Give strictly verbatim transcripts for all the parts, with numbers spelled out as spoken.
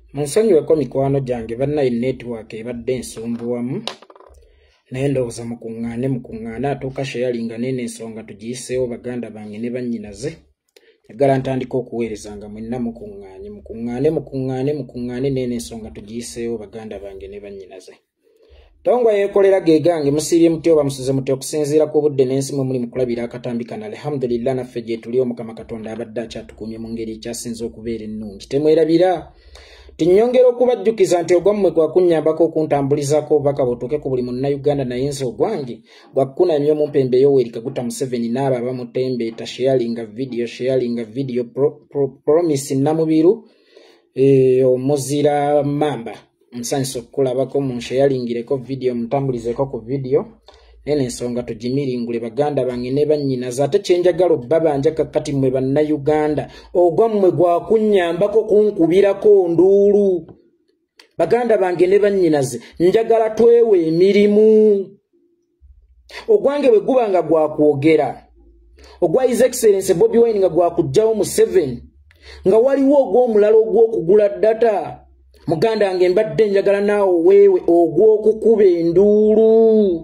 Munsonyiweko mikwano gyange bannayi network ebadde ensumbuwamu naye ndowooza mukuŋŋaane mukuŋŋaane atuuka sharinga nene ensonga tugiyiseewo baganda bange ne bannyinaze njagala ntandika okuweereza nga mwenna mukuŋŋaanye mukuŋŋaane mukuŋŋaane mukuŋŋaane nene ensonga tugiyiseewo baganda bange ne bannyinaze. Tongwa yeekolera ge gange musiibye muti oba musuze muti okusinziira ku budde n'ensi mwe muli mu kulabira akatambi kana alhamdulillah naffe gye tuli Omukama Katonda abadde akyatukuumye mu ngeri ekyasinze okubeera ennungi. Temwerabira tinyongera okubajjukiza nti ogwammwe gwakunnyambako okuntambulizako obubaka butuuke ku buli munnayuganda naye nze ogwange gwakukunamya omumpembe Yoweri Kaguta Museveni n'abo abamutembeeta sharinga video sharinga video pro, pro, promise Namubiru e, omuzira mamba nsanyusa okukulabako munsheyalingireko video mutambulizeko ku video nene ensonga tugimiringule baganda bange ne bannyinaze ate kyenjagala obbabanja kakati mmwe bannayuganda ogwammwe gwakunnyambako kunkubirako nduulu baganda bange ne bannyinaze njagala twewe emirimu ogwange bwe guba nga gwakwogera ogwa His Excellency Bobi Wine nga gwakugjawo mu seven nga waliwo ogw'omulala ogw'okugula data muganda wange mbadde njagala naawe weewe ogw'okukuba enduulu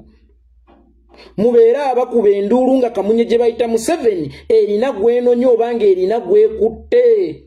mubeera abakuba enduulu nga kamunye gye bayita mu seven erina gwenonya obanga erina gwekutte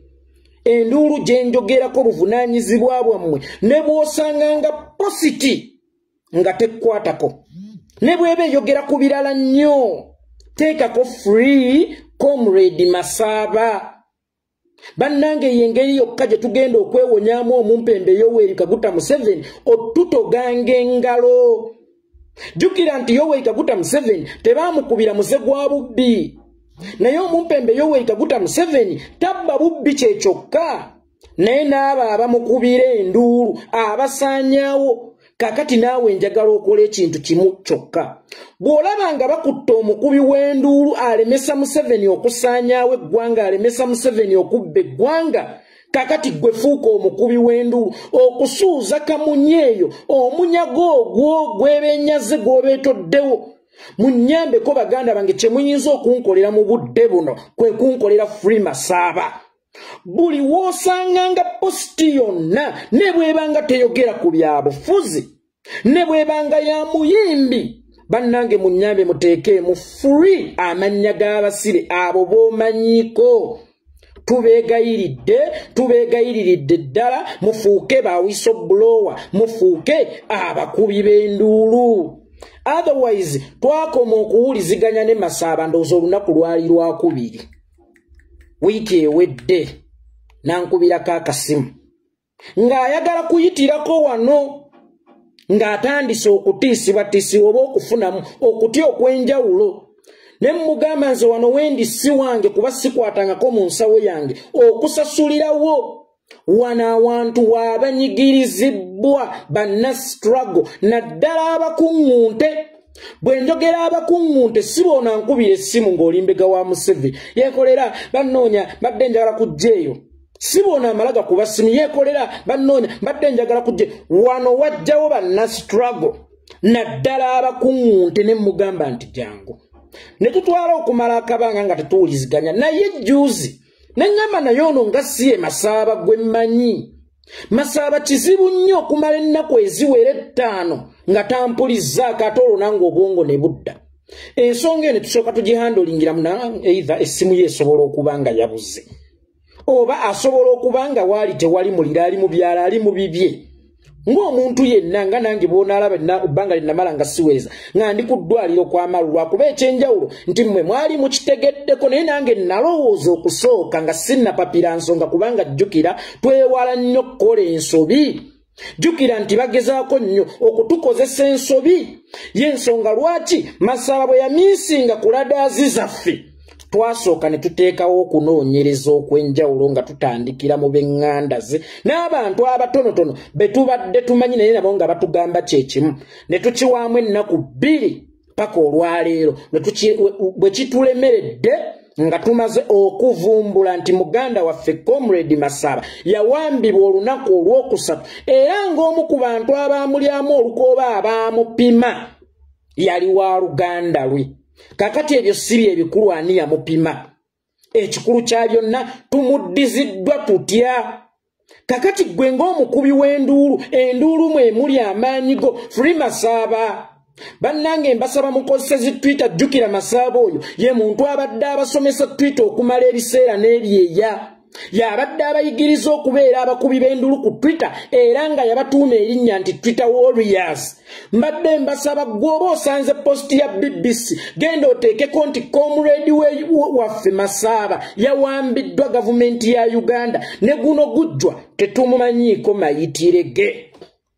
enduulu gye njogerako buvunaanyizibwa bwammwe ne bw'osanga nga positi nga tekkwatako ne bw'eba eyogera ku birala nnyo teekako free comrade Masaba bannange yengeri yokka gye tugenda okwewonyaamu omumpembe Yoweri Kaguta Museveni otutogange engalo. Jukira nti Yoweri Kaguta Museveni tebaamukubira muze gwa bubbi naye omumpembe Yoweri Kaguta Museveni tabba bubbi kye kyokka naye n'abo abamukubira enduulu abasaanyaawo. Kakati naawe njagala okola ekintu kimu kyokka bw'olaba nga bakutta omukubi w'enduulu alemesa Museveni okusaanyaawo eggwanga alemesa Museveni okubba eggwanga kakati gwe fuuka omukubi w'enduulu okusuuza kamunye eyo omunyago ogwo gwebenyaze gw'obeetoddewo munnyambeko baganda bange kye muyinza okunkolera mu budde buno kwe kunkolera Free Masaba. Buli wosanganga posti yonna ne bwebanga teyogera ku byabufuzi ne bwebanga ya muyimbi bannange munnyambe muteeke mu free amannya g'abasire abo b'omanyiko tubeegayiridde tubeegayiriridde ddala mufuuke ba whistleblower mufuuke abakubi b'enduulu. Otherwise twakoma okuwuliziganya ne Masaba ndowooza olunaku lwali lwakubiri wiiki ewedde nankubirako akasimu ng'ayagala kuyitirako wano ng'atandise okutiisibwatiisibwa oba okufunamu okutya okw'enjawulo ne mmugamba nze wano wendi si wange kuba sikwatangako mu nsawo yange okusasulirawo wano awantu waabanyigirizibwa banna struggle naddala abakuŋŋunte. Bwe njogera abakuŋŋunte si boona nkubira essimu ng'olimbega wa Museveni yeekolera bannoonya badde njagala kujja eyo si boona amalaga kuba ssimu yeekolera bannoonya badde njagala kujja wano wajjawo banna struggle naddala abakuŋŋunte ne mmugamba nti jangu ne tutwala okumala akabanga nga tetuwuliziganya naye juuzi ne ŋŋamba naye ono nga si ye Masaba gwe mmanyi. Masaba kizibu nnyo okumala ennaku eziwera ettaano nga tampulizzaako ate olwo nange obwongo ne budda. Ensonga eno tusooka tugihandolingira muna either essimu ye esobola okuba nga yabuze oba asobola okuba nga waali tewali mulira ali mu byala ali mu bibye ng'omuntu yenna nga nange bw'onaalaba ebbanga lye namala nga siweereza nga ndi ku ddwaliro kw'amalulu lwakuba ekyenjawulo nti mmwe mwali mukitegeddeko naye nange nalowooza okusooka nga sinnapapira nsonga kubanga jjukira twewala nnyo okukola ensobi. Jjukira nti bagezaako nnyo okutukozesa ensobi y'ensonga lwaki Masaba bwe yamiisinga ku ladaazi zaffe twasooka ne tuteekawo okunoonyereza okw'enjawulo nga tutandikira mu b'eŋŋanda ze n'abantu abatonotono be tubadde tumanyi naye nabo nga batugamba kye kimu ne tukiwaamu ennaku bbiri paka olwaleero bwe kitulemeredde nga tumaze okuvumbula nti muganda waffe Comrade Masaba yawambibwa olunaku olwokusatu era ng'omu ku bantu abaamulyamu olukooba abaamupima yali wa luganda lwe. Kakati ebyo siri ebikulu ani yamupima ekikulu kya byonna tumuddiziddwa tutya kakati gwe ng'omukubi w'enduulu enduulu mwe muli amaanyi go Free Masaba bannange mbasaba mukozese zi Twitter jjukira Masaba oyo ye muntu abadde abasomesa Twitter okumala ebiseera n'ebyeya yabadde abayigiriza okubeera abakubi b'enduulu ku Twitter era nga yabatuuma erinnya nti Twitter Warriors. Mbadde mbasaba gwoba osanze post ya B B C genda oteekeko nti comrade waffe Masaba yawambiddwa gavumenti ya Uganda ne guno gujjwa tetumumanyiiko mayitirege.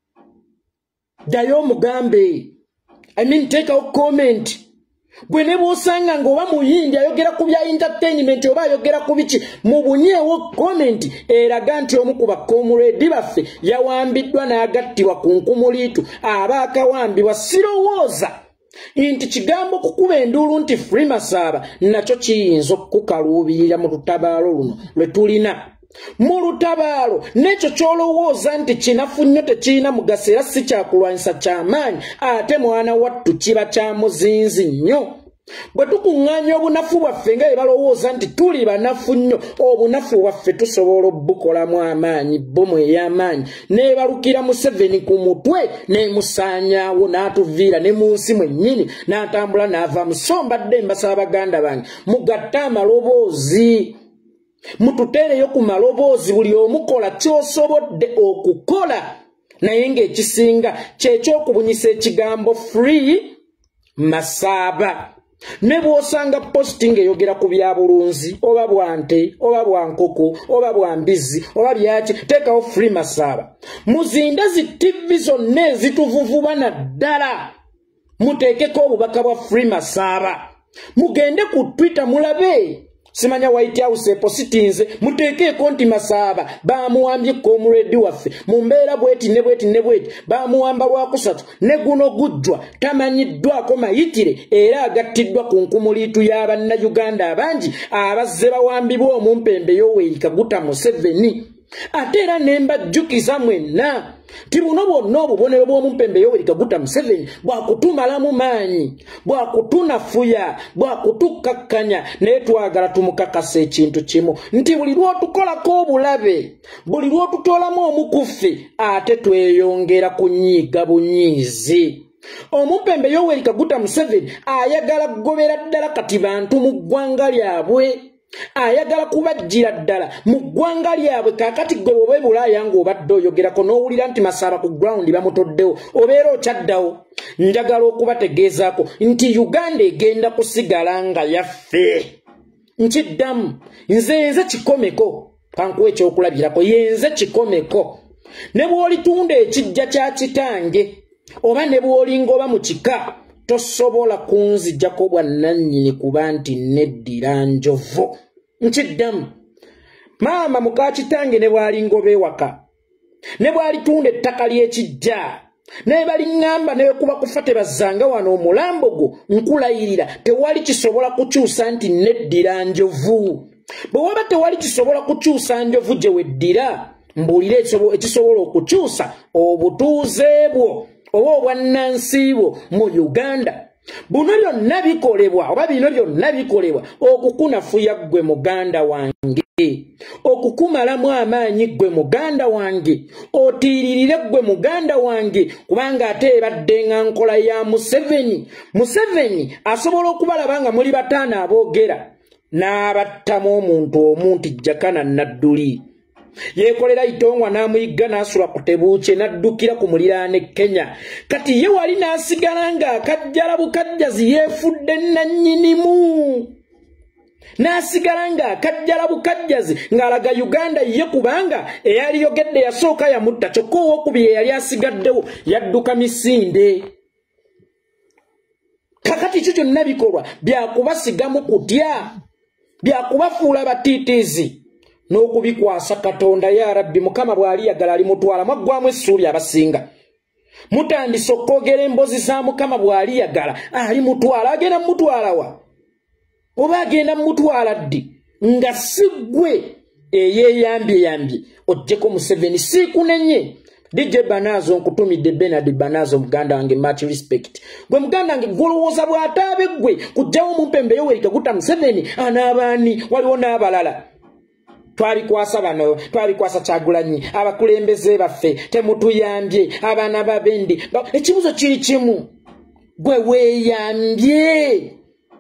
Ddayo omugambe. I mean take out comment. Gwe ne bw'osanga ng'oba muyindi ayogera ku bya entertainment oba ayogera ku biki mubunyeewo comment eraga nti omu ku bakomuledi baffe yawambiddwa n'agattibwa ku nkumuliitu aba akawambibwa. Sirowooza nti kigambo kukuba enduulu nti Free Masaba nakyo kiyinza okukaluubirira mu lutabaalo luno lwe tulina. Mu lutabaalo n'ekyo ky'olowooza nti kinafu nnyo tekirina mugaso era si kyakulwanyisa ky'amaanyi ate mwana wattu kiba kya muzinzi nnyo. Bwe tukuŋŋaanya obunafu bwaffe nga bwe balowooza nti tuli banafu nnyo obunafu bwaffe tusobola obbukolamu amaanyi bbomu ey'amaanyi n'ebalukira Museveni ku mutwe n'emusaanyaawo n'atuviira ne mu nsi mwennyini n'atambula n'ava mu so. Mbadde mbasaba baganda bange mugatte amaloboozi mututeereyo ku maloboozi buli omukola ky'osobodde okukola naye ng'ekisinga kyekyokubunyisa ekigambo Free Masaba. Ne bw'osanga posting eyogera ku bya bulunzi oba bwante oba bwankoko oba bwambizi oba byaki teekawo Free Masaba. Muzinda zi T V zonna ezituvuvuba naddala muteekeko obubaka bwa Free Masaba. Mugende ku Twitter mulabe. Simanya White House epositinze muteekeko nti Masaba bamuwambye comrade waffe mu mbeera bweti ne bweti ne bweti bamuwamba lwakusatu ne guno gujjwa tamanyiddwako mayitire era agattiddwa ku nkumuliitu y'Abannayuganda abangi abazze bawambibwa omumpembe Yoweri Kaguta Museveni. Ate era ne mbajjukiza mwenna ti buno bwonna obubonero bw'omumpembe Yoweri Kaguta Museveni bwakutumalamu maanyi bwakutunafuya bwakutukkakkanya naye twagala tumukakasa ekintu kimu nti buli lw'otukolako obulabe buli lw'otutoolamu omukuffe ate tweyongera kunyiiga bunyiizi. Omumpembe Yoweri Kaguta Museveni ayagala kugobera ddala kati bantu mu ggwanga lyabwe ayagala kubajjira ddala mu ggwanga lyabwe. Kaakati gwe bw'oba Bulaaya ng'obadde oyogerako n'owulira nti Masaba ku ground bamutoddewo obeera okyaddawo. Njagala okubategeezaako nti Uganda egenda kusigala nga yaffe. Nkiddamu nze nze kikomeko kankuwa ekyokulabirako yenze kikomeko. Ne bw'olitunda ekijja kya kitange oba ne bw'olinga oba mu kika tosobola kunzijjako bwannannyini kuba nti neddira njovu. Nkiddamu maama muka kitange ne bw'alinga oba ewaka ne bw'alitunda ettaka ly'ekijja naye baliŋŋamba ne bwekuba kufa tebazzanga wano omulambo gwo nkulayirira tewali kisobola kukyusa nti neddira njovu. Bwe waba tewali kisobola kukyusa njovu gye weddira mbuulira ekisobola okukyusa obutuuze bwo oba obwannansi bwo mu Uganda. Buno byonna bikolebwa oba bino byonna bikolebwa okukunafuya ggwe muganda wange okukumalamu amaanyi ggwe muganda wange otiiririre ggwe muganda wange kubanga ate ebadde nga nkola ya Museveni. Museveni asobola okubalaba nga muli bataano aboogera n'abattamu omuntu omu nti Jakana Nadduli yekolera Itongwa n'amuyigga n'asula ku Tebuuke n'addukira ku muliraane Kenya. Kati ye wali n'asigala nga akajjala bukajjazi yeefudde nannyinimu n'asigala nga akajjala bukajjazi ng'alaga Uganda ye kubanga eyali yogedde yasooka yamutta kyokka owookubiri eyali asigaddewo yadduka misinde. Kakati kyo kyonna bikolwa byakubasigamu kutya byakubafuula batiitiizi n'okubikwasa Katonda. Ya Rabbi Mukama bw'aliyagala alimutwala mwaggwamu essuubi abasinga mutandise okwogera emboozi za Mukama bw'aliyagala alimutwala. Agenda mutwala wa oba agenda mutwala ddi nga si ggwe eyeeyambye yambye oggyeko Museveni siikunenye. D J Banazo nkutumidde Bernard Banazo muganda wange much respect. Gwe muganda wange golowooza bw'ataabe ggwe kujjawo Omumpembe Yoweri Kaguta Museveni anaabaani waliwo n'abalala twabikwasa bano twabikwasa Kyagulanyi abakulembeze baffe temutuyambye abaana babendi ekibuzo kiri kimu gwe weeyambye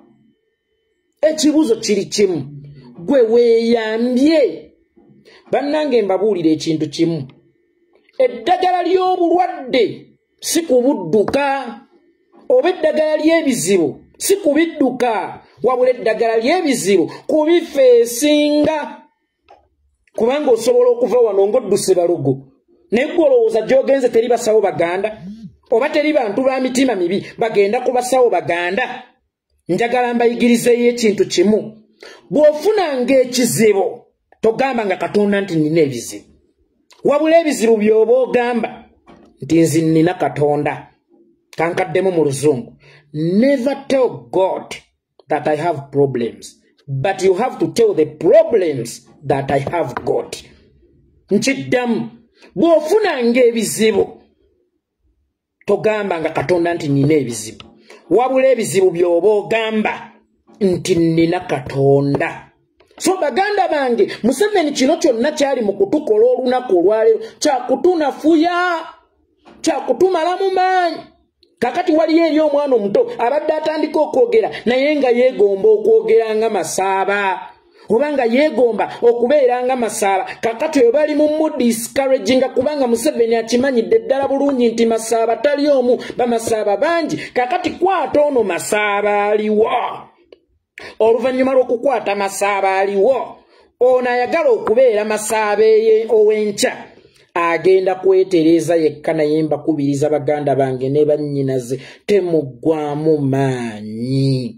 ekibuzo kiri kimu gwe weeyambye bannange mbabuulira ekintu kimu eddagala ly'obulwadde si kubudduka oba eddagala ly'ebizibu si kubidduka wabula eddagala ly'ebizibu kubifeesinga kubanga osobola okuva wano ng'odduse Balogo naye ggwe olowooza gy'ogenze teri basawo baganda oba teri bantu ba mitima mibi bagenda ku basawo baganda njagala mbayigirizeeyo ekintu kimu bw'ofunanga ekizibu togamba nga Katonda nti nina ebizibu wabula ebizibu by'oba ogamba nti nze nina Katonda kankaddemu mu Luzungu. Never tell God that I have problems, but you have to tell the problems that I have God. Nchiddamu bw'ofunanga ebizibu togamba nga Katonda nti nina ebizibu wabula ebizibu by'oba ogamba nti nina Katonda. So baganda bange Museveni kino kyonna kyali mu kutukola olunaku olwaleero kyakutunafuya kyakutumala mu maanyi. Kakati waliyo eri omwana omuto abadde atandika okwogera naye nga yeegomba okwogera nga Masaaba oba nga yeegomba okubeera nga Masaaba. Kakati oyo bali mu mood discouraginga kubanga Museveni akimanyidde ddala bulungi nti Masaaba tali omu bamasaaba bangi. Kakati kwata ono Masaaba aliwo. Oluvannyuma lw'okukwata Masaaba aliwo ono ayagala okubeera Masaaba ow'enkya agenda kwetereza yekka naye mbakubiriza baganda bange ne bannyinaze temuggwamu maanyi.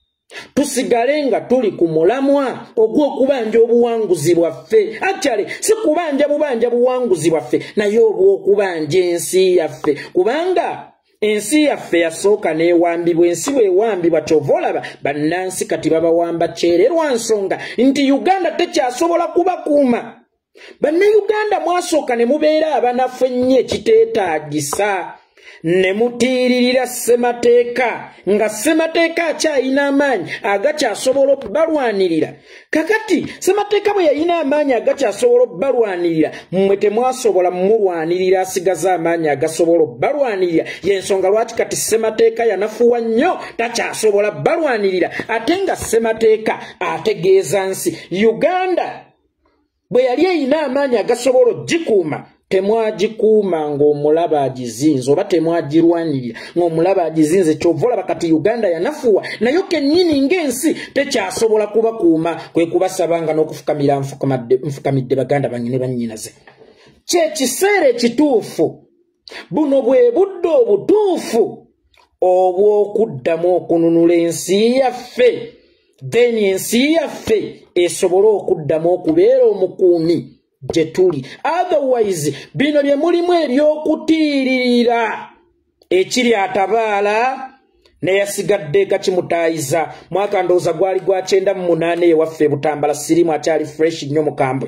Tusigale nga tuli ku mulamwa ogw'okubanja obuwanguzi bwaffe. Actually si kubanja bubanja buwanguzi bwaffe naye obw'okubanja ensi yaffe kubanga ensi yaffe yasooka neewambibwa. Ensi bwewambibwa kyova olaba bannansi kati babawamba kyererwa nsonga nti Uganda tekyasobola kubakuuma. Bannayuganda mwasooka ne mubeera abanafu ennyo ekiteetaagisa ne mutiiririra ssemateeka nga ssemateeka akyayina amaanyi agakyasobola okubalwanirira. Kakati ssemateeka bwe yayina amaanyi agakyasobola okubalwanirira mmwe temwasobola mumulwanirira asigaza amaanyi agasobola okubalwanirira. Y'ensonga lwaki kati ssemateeka yanafuwa nnyo takyasobola balwanirira ate nga ssemateeka ategeeza nsi Uganda bwe yali eyina amaanyi agasobola ogikuuma temwagikuuma ng'omulaba agizinze oba temwagirwanirira ng'omulaba agizinze. Kyova olaba kati Uganda yanafuwa nayo kennyini ng'ensi tekyasobola kubakuuma kwe kubasabanga n'okufukamira nfukamidde baganda bange ne bannyinaze. Kyekiseera ekituufu buno bwe budde obutuufu obw'okuddamu okununula ensi yaffe then ensi yaffe esobole okuddamu okubeera omukuumi gye tuli. Otherwise bino bye mulimu eby'okutiiririra ekiri atabaala neyasigadde gakimutaayiza. Mwaka ndowooza gwali gwa kyenda mu munaana ewaffe Butambala sirimu akyali fresh nnyo mukambwe.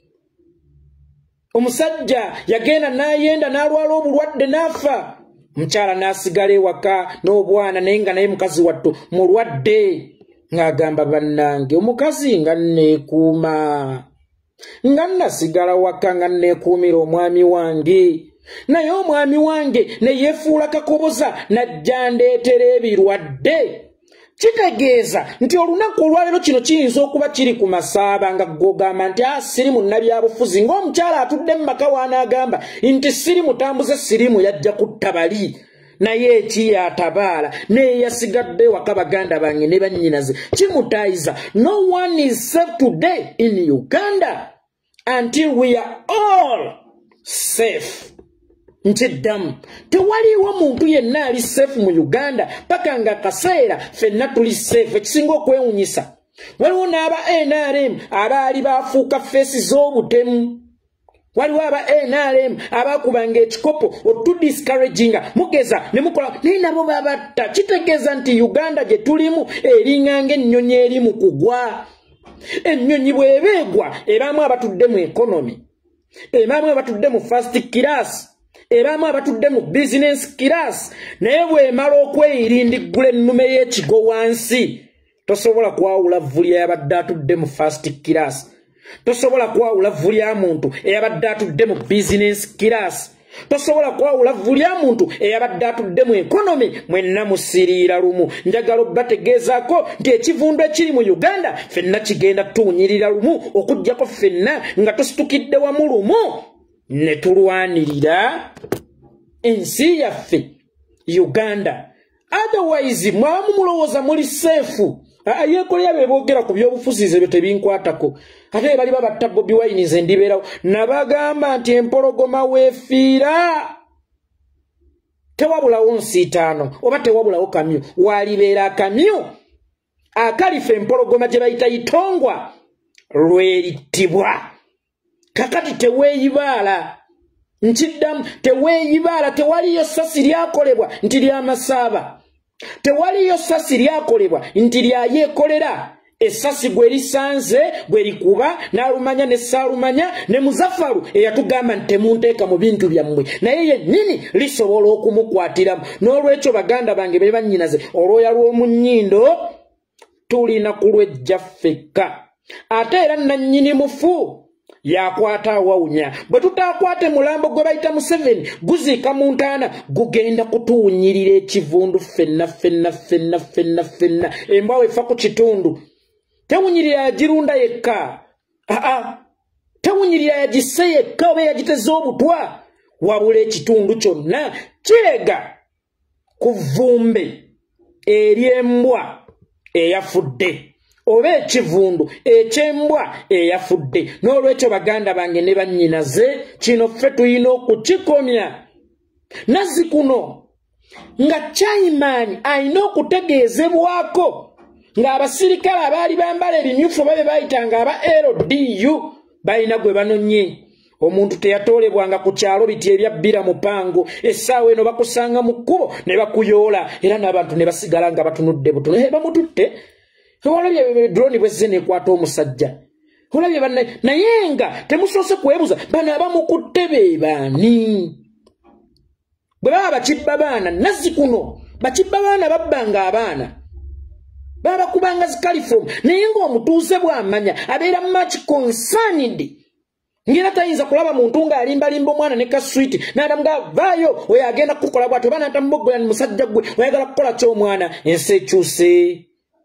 Omusajja yagenda n'ayenda n'alwala obulwadde n'afa. Mukyala n'asigala ewaka n'obwana naye nga naye mukazi wattu mulwadde. Ng'agamba bannange omukazi nga nneekuuma nga nasigala waka nga nneekuumira omwami wange naye omwami wange ne yeefuula kakoboza najja ndeetera ebirwadde. Kitegeeza nti olunaku olwaleero kino kiyinza okuba kiri ku Masaaba nga gw'ogamba nti ah sirimu nnabyabufuzi ng'omukyala atudde mu maka w'anaagamba nti sirimu tambuze sirimu yajja kutta bali naye eki yatabaala naye yasigadde waka baganda bange ne bannyinaze kimutaayiza. No one is safe today in Uganda until we are all safe. Nkiddamu tewaliwo muntu yenna ali safe mu Uganda paka nga kaseera ffenna tuli safe. Ekisinga okwewunyisa waliwo n'aba N R M abaali baafuuka feesi z'obutemu. Waliwo aba N R M abakubanga ekikopo otudiscouraginga mugeza ne mukola naye nabo babatta. Kitegeeza nti Uganda gye tulimu eringanga ennyonyi eri mu kugwa. Ennyonyi bw'ebeegwa ebaamu abatudde mu economy, ebaamu abatudde mu first class, ebaamu abatudde mu business class, naye bw'emala okweyirindiggula ennume y'ekigo wansi tosobola kwawula vuli yabadde atudde mu first class. tosobola kwawula vvu lya muntu eyabadde atudde mu business class. Tosobola kwawula vvu lya muntu eyabadde atudde mu economy. Mwenna musiriira lumu. Njagala bategeezaako nti ekivundu ekiri mu Uganda ffenna kigenda tuwunyirira lumu okuggyako ffenna nga tusitukidde wamu lumu ne tulwanirira ensi yaffe Uganda. Otherwise mwaba mulowooza muli seefu. Ayekolera be boogera ku byobufuzize byo tebinkwatako. Ate bali babatta Bobi Wine nze ndibeerawo nabagamba nti empologoma weefiira tewabulawo nsiitaano oba tewabulawo kamyu walibeera akamyu akalifa empologoma gye bayita itongwa lwerittibwa. Kakati teweeyibaala nkiddamu teweeyibaala tewaliyo ssasi lyakolebwa nti ly'amasaaba. Tewaliyo ssasi lyakolebwa nti lyayeekolera. Essasi gwe lisanze gwe likuba n'alumanya ne ssaalumanya ne Muzaffaru eyatugamba nti temunteeka mu bintu byammwe naye yennyini lisobola okumukwatiramu. N'olwekyo baganda bange be bannyinaze olwoya lw'omu nnyindo tulina kulwejja ffekka. Ate era nannyini mufu yakwata awawunya. Bwe tutaakwate mulambo gwe bayita Museveni guziika mu ntaana gugenda kutuwunyirira ekivundu ffenna ffenna ffenna ffenna ffenna. Embwa wefa ku kitundu tewunyirira yagirunda yekka. Aa tewunyirira yagisse yekka oba yagiteze obutwa wabula ekitundu kyonna kirega ku vvumbe ery'embwa eyafudde oba ekivundu eky'embwa eyafudde. N'olwekyo baganda bange ne bannyinaze kino ffe tulina okukikomya. Nazzikuno nga Chaiman alina okutegeezebwako ng'abasirikale abaali bambala ebimyufu babe bayitanga aba L D U balina gwe banonye. Omuntu teyatoolebwanga ku kyalo biti ebya bbira mupango essaawa eno bakusanga mu kkubo ne bakuyoola era n'abantu ne basigala nga batunudde butono. He bamututte olabye drone bwezze nekwata omusajja olabye banne naye nga temusoose kwebuza bano abamukutte be baani. Bwe baba bakibba baana Nazzikuno bakibba baana babbanga abaana baba kubanga zikalifomu naye ng'omutuuze bw'amanya abeera much concerned ngera tayinza kulaba muntu ng'alimbalimba omwana ne kaswiti n'adamuga vaayo oyo agenda kukola bw'ati oba n'atamubogoya ni musajja gwe oyagala kukola ky'omwana. Ensi ekyuse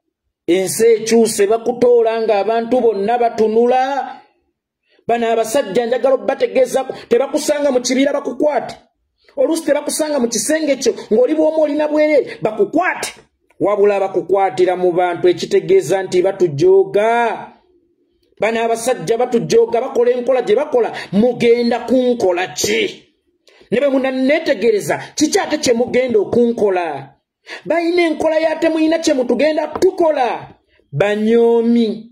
ensi ekyuse bakutoola ng'abantu bonna batunula. Bano abasajja njagala bategeezako tebakusanga mu kibira bakukwate. Oluusi tebakusanga mu kisenge kyo ng'oli bw'omu olina bwereere bakukwate wabula bakukwatira mu bantu ekitegeeza nti batujooga. Bano abasajja batujooga bakola enkola gye bakola mugenda kunkola ki? Ne bwe munanneetegereza kiki ate kye mugenda okunkola? Bayina enkola yate muyina kye mutugenda tukola. Banyoomi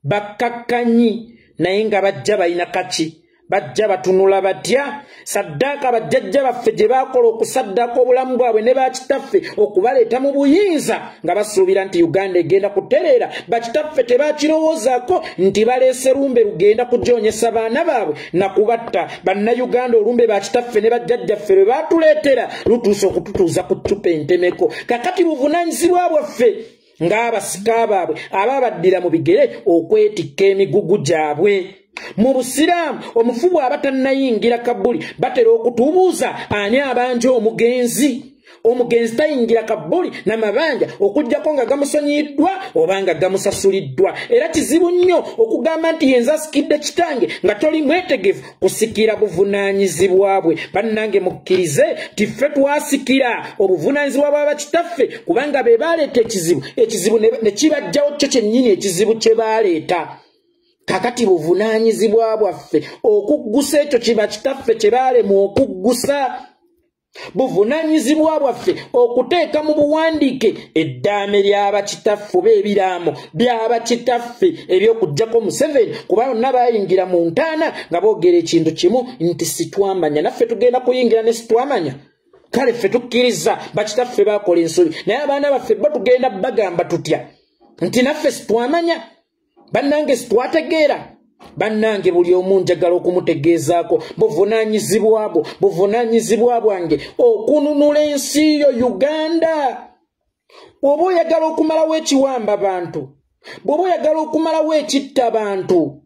bakkakkanyi naye nga bajja bayina kaki? Bajja batunula batya? Saddaaka bajjajja baffe gye baakola okusaddaaka obulamu bwabwe ne bakitaffe okubaleeta mu buyinza nga basuubira nti Uganda egenda kutereera. Bakitaffe tebakirowoozaako nti baleese lumbe lugenda kujoonyesa baana baabwe na kubatta. Bannayuganda olumbe bakitaffe ne bajjajjaffe lwe baatuleetera lutuuse okututuuza ku ccupa entemeko. Kakati buvunaanyizibwa bwaffe ng'abasika baabwe ababaddira mu bigere okwetikka emigugu gyabwe. Mu Busiraamu omufu bw'aba tannayingira Kabuli batera okutubuuza ani abanja omugenzi. Omugenzi tayingira Kabuli n'amabanja okuggyako nga gamusonyiddwa oba nga gamusasuliddwa. Era kizibu nnyo okugamba nti yenze asikidde kitange nga toli mwetegefu kusikira buvunaanyizibwa bwe. Bannange mukkirize ti ffe twasikira obuvunaanyizibwa bwa bakitaffe kubanga be baaleeta ekizibu ekizibu ne kibajjawo kyo kyennyini ekizibu kye baaleeta. Kakati buvunaanyizibwa bwaffe okuggusa ekyo kiba kitaffe kye baalema okuggusa. Buvunaanyizibwa bwaffe okuteeka mu buwandiike eddaame ly'abakitaffe oba ebiraamo by'abakitaffe eby'okuggyako Museveni kuba bonna baayingira mu ntaana nga boogera ekintu kimu nti sitwamanya. Naffe tugenda kuyingira ne sitwamanya? Kale ffe tukkiriza bakitaffe baakola ensobi naye abaana baffe bo tugenda bagamba tutya nti naffe sitwamanya? Bannange sitwategeera. Bannange buli omu njagala okumutegeezaako buvunaanyizibwa bwo buvunaanyizibwa bwange okununula ensi yo Uganda. Bw'oba oyagala okumalawo ekiwamba bantu, bw'oba oyagala okumalawo ekitta bantu,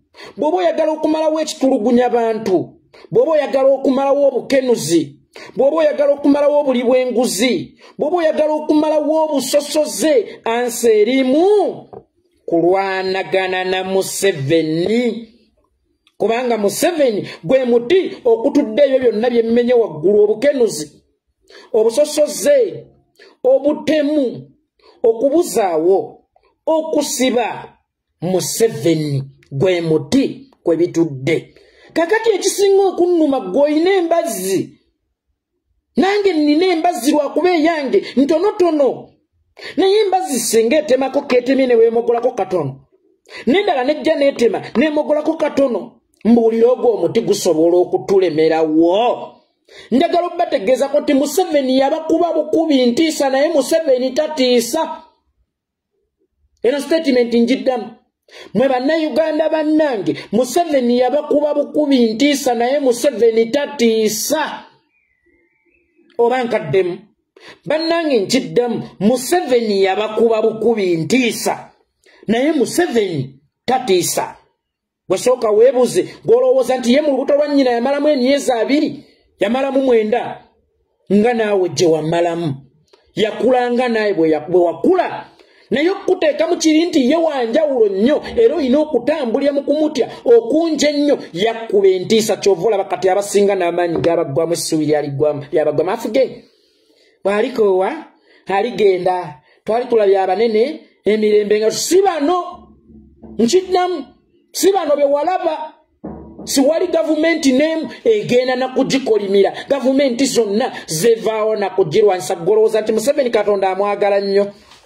bw'oba oyagala okumalawo ekitulugunya abantu, bw'oba oyagala okumalawo obukenuzi, bw'oba oyagala okumalawo obuli bw'enguzi, bw'oba oyagala okumalawo obusosoze, ansi erimu kulwanagana na Museveni. Kubanga Museveni gwe muti okutuddeyo byonna byemmenye waggulu: obukenuzi, obusosoze, obutemu, okubuzaawo, okusiba. Museveni gwe muti kwe bitudde. Kakati ekisinga okunnuma gw'olina embazzi. Nange nina embazzi lwakuba eyange ntonotono. Naye embazzi singa etemako keetemye ne weemogolako katono. N'endala nejja n'etema n'emogolako katono. Mbuulira ogwo omuti gusobola okutulemerawo. Njagala obbategeeza ko nti Museveni yabakuba bukubi ntiisa, naye Museveni tatiisa. Eno statement njiddamu. Mwe bannayuganda bannange, Museveni yabakuba bukubi ntiisa, naye Museveni tatiisa. Oba nkaddemu. Bannange nkiddamu, Museveni yabakuba bukubi ntiisa, naye Museveni tatiisa. Bwesooka weebuze gw'olowooza nti ye mu lubuto lwa nnyina yamalamu emyezi abiri, yamalamu mwenda, nga naawe gye wamalamu. Yakulanga naye bwe wakula. Naye okuteeka mu kiri nti ye wanjawulo nnyo era olina okutambulira mu kumutya okunje ennyo, yakkuba entiisa. Kyova olaba kati abasinga n'amaanyi gabaggwamu, essuubi lyaliggwamu lyabagwamu. Afuge bw'alikoowa aligenda. Twali tulabye abanene emirembe nga si bano, nkiddamu si bano be walaba. Siwali gavumenti n'emu egenda na kugikolimira. Gavumenti zonna zevaawo na kugirwanyisa. Golowooza nti Museveni Katonda amwagala nnyo?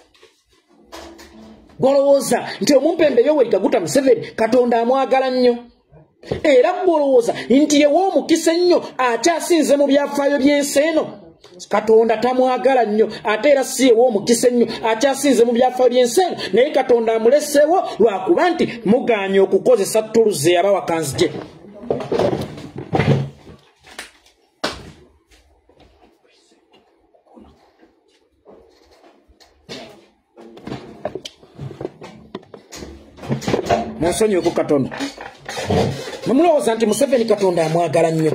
Golowooza nti omumpembe Yoweri Kaguta Museveni Katonda amwagala nnyo? Era golowooza nti ye w'omukisa ennyo akyasinze mu byafaayo by'ensi eno? Katonda tamwagala nnyo, ate era si ye w'omukisa ennyo akyasinze mu byafaayo by'ensi eno, naye Katonda amuleseewo lwakuba nti mugaanye okukozesa ttuluze yabawakanzigye. Munsonyiweko katono. Mulowooza nti Museveni Katonda amwagala nnyo?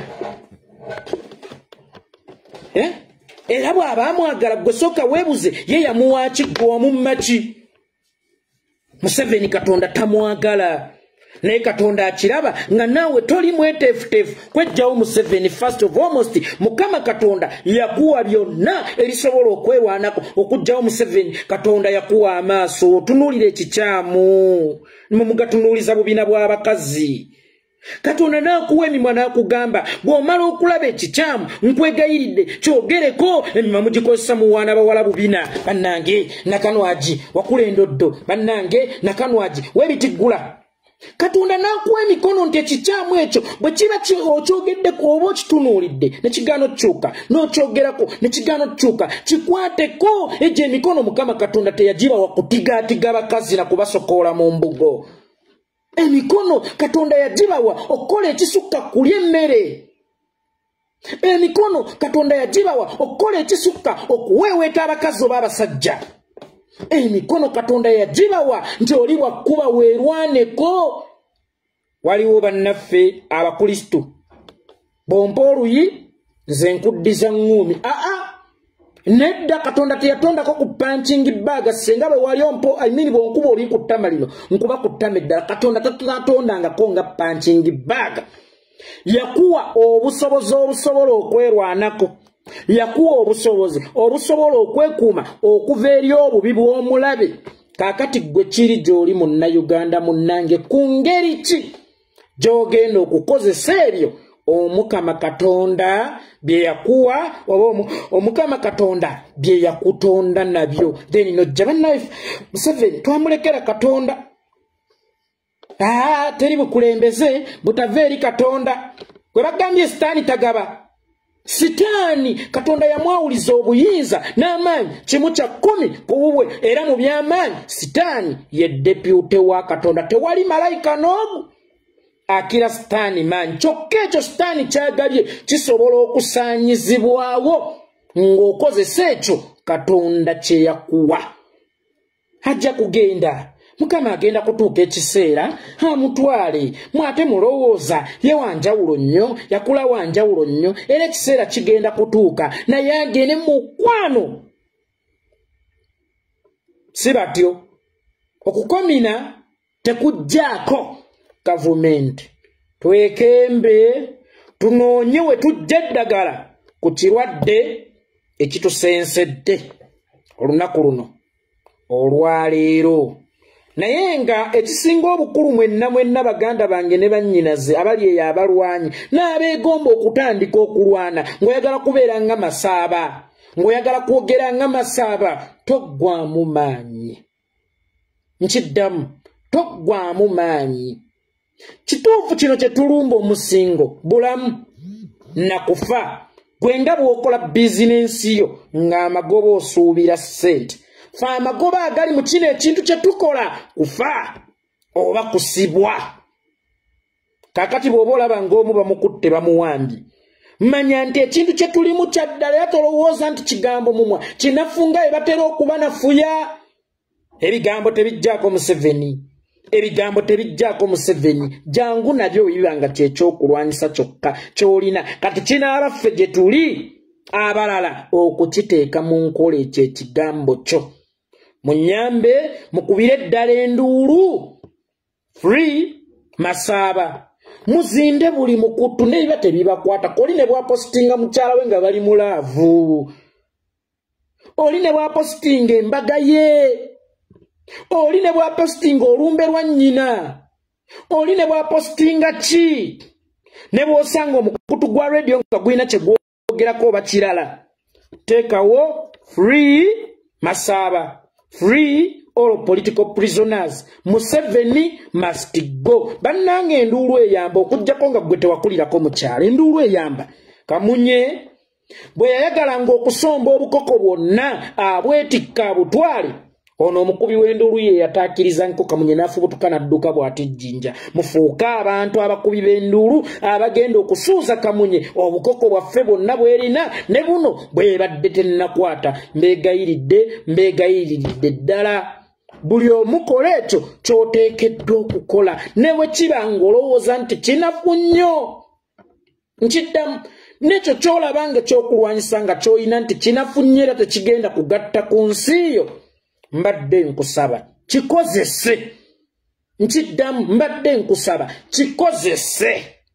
Eh? Era bw'aba amwagala gwe sooka weebuze ye yamuwa ki, gwe wamumma ki? Museveni Katonda tamwagala. Naye Katonda akiraba nga naawe toli mweteefuteefu kwejjawo Museveni. First of almost Mukama Katonda yakuwa byonna erisobola okwerwanako okujjawo Museveni. Katonda yakuwa amaaso, otunuulira ekikyamu, mugatunuuliza bubina bw'abakazi. Katonda n'akuwa emimwa n'akugamba bw'omala okulaba ekikyamu nkwegayiridde kyogereko. Emimwa mugikozesa muwaana bawala bubina. Bannange Nakanwagi wakula endoddo, bannange Nakanwagi weebitiggula. Katonda n'akuwa emikono nti ekikyamu ekyo bwe kiba okyogeddeko oba okitunuulidde ne kigaana okukyuka, n'okyogerako ne kigaana okukyuka, kikwateko. Egyo emikono Mukama Katonda teyagibawa kutigaatiga bakazi na kubasokoola mu mbugo. Emikono Katonda yagibawa okukola ekisukka kulya emmere. Emikono Katonda yagibawa okukola ekisukka okuweeweeta abakazi oba abasajja. Emikono Katonda yagibawa nti oli bwakkuba weerwaneko. Waliwo bannaffe Abakristo bompa oluyi nze nkuddiza ŋŋuumi. Aa nedda Katonda teyatondako ku punching bag. Senga bwe wali ompo ayimini bw'onkuba oli ku ttama lino nkuba ku ttama eddala. Katonda tatondangako nga punching bag. Yakuwa obusobozi obusobola okwerwanako. Yakuwa obusobozi obusobola okwekuuma okuva eri obubi bw'omulabe. Kaakati gwe kiri gy'oli munnayuganda munnange, ku ngeri ki gy'ogenda okukozesa ebyo Omukama Katonda bye yakuwa oba Omukama Katonda bye yakutonda nabyo? Then nojja bannaffe Museveni twamulekera Katonda. Ah, teri bukulembeze butava eri Katonda. Gwe bagambye sitaani tagaba. Sitaani Katonda yamwawuliza obuyinza n'amaanyi kimu kya kkumi ku bubwe, era mu by'amaanyi sitaani ye depute wa Katonda. Tewali malayika n'omu akira sitaani maanyi. Kyokka ekyo sitaani kyagabye kisobola okusaanyizibwawo ng'okozesa ekyo Katonda kye yakuwa. Ajja kugenda Mukama agenda kutuuka ekiseera amutwale mwate mulowooza ye wanjawulo nnyo yakula wanjawulo nnyo era ekiseera kigenda kutuuka naye agende mu mukwano si batyo okukomina tekujjaako gavumenti twekembe tunoonye we tujja eddagala ku kirwadde ekitusensedde olunaku luno olwaleero naye nga ekisinga obukulu mwenna mwenna baganda bange ne bannyinaze abali eyo abalwanyi n'abeegomba okutandika okulwana ng'oyagala kubeera nga Masaaba ng'oyagala kwogera nga Masaaba toggwamu maanyi nkiddamu toggwamu maanyi kituufu kino kye tulumba omusingo bulamu nakufa gwe nga bw'okola bizinensi yo ng'amagoba osuubira ssente fe amagoba agali mu kino ekintu kye tukola kufa oba kusibwa kakati bw'oba olaba ng'omu bamukutte bamuwambye manya nti ekintu kye tulimu kya ddala era tolowooza nti kigambo mumwa kinafu nga bwe batera okuba nafuya ebigambo tebijjaako Museveni ebigambo tebijjaako Museveni jangu nabyo biba nga kyekyokulwanyisa kyokka kyolina kati kinaabaffe gye tuli abalala okukiteeka mu nkola ekyo ekigambo kyo munyambe mukubire eddala enduulu free Masaaba muzinde buli mukutu nebiba tebibakwata oli ne bwapositinga mukyala we nga bali mulaavu oli ne bwapositinga embaga ye oli ne bwapositinga olumbe lwa nnyina oli ne bwapositinga ki ne bw'osanga omukutu gwa radio nga gwina kye gwogerako oba kirala teekawo free Masaaba free all political prisoners Museveni must go bannange enduulu eyamba okujjako nga gwe tewakulirako mukyalo enduulu eyamba Kamunye bwe yayagalanga okusomba obukoko bwonna abwetikka abutwale ono omukubi w'enduulu ye yataakiriza nko Kamunye n'afubutuka n'adduka bw'atijjinja mufuuka abantu abakubi b'enduulu abagenda okusuuza Kamunye obukoko bwaffe bwonna bwerina ne buno bwebadde tennakwata mbeegayiridde mbeegayiridde ddala buli omukola ekyo ky'oteekeddwa okukola ne bwe kiba ng'olowooza nti kinafu nnyo nkiddamu n'ekyo ky'olaba nga ekyokulwanyisa nga ky'olina nti kinafu nnyo era tekigenda kugatta ku nsi yo mbadde nkusaba kikozese nkiddamu mbadde nkusaba kikozese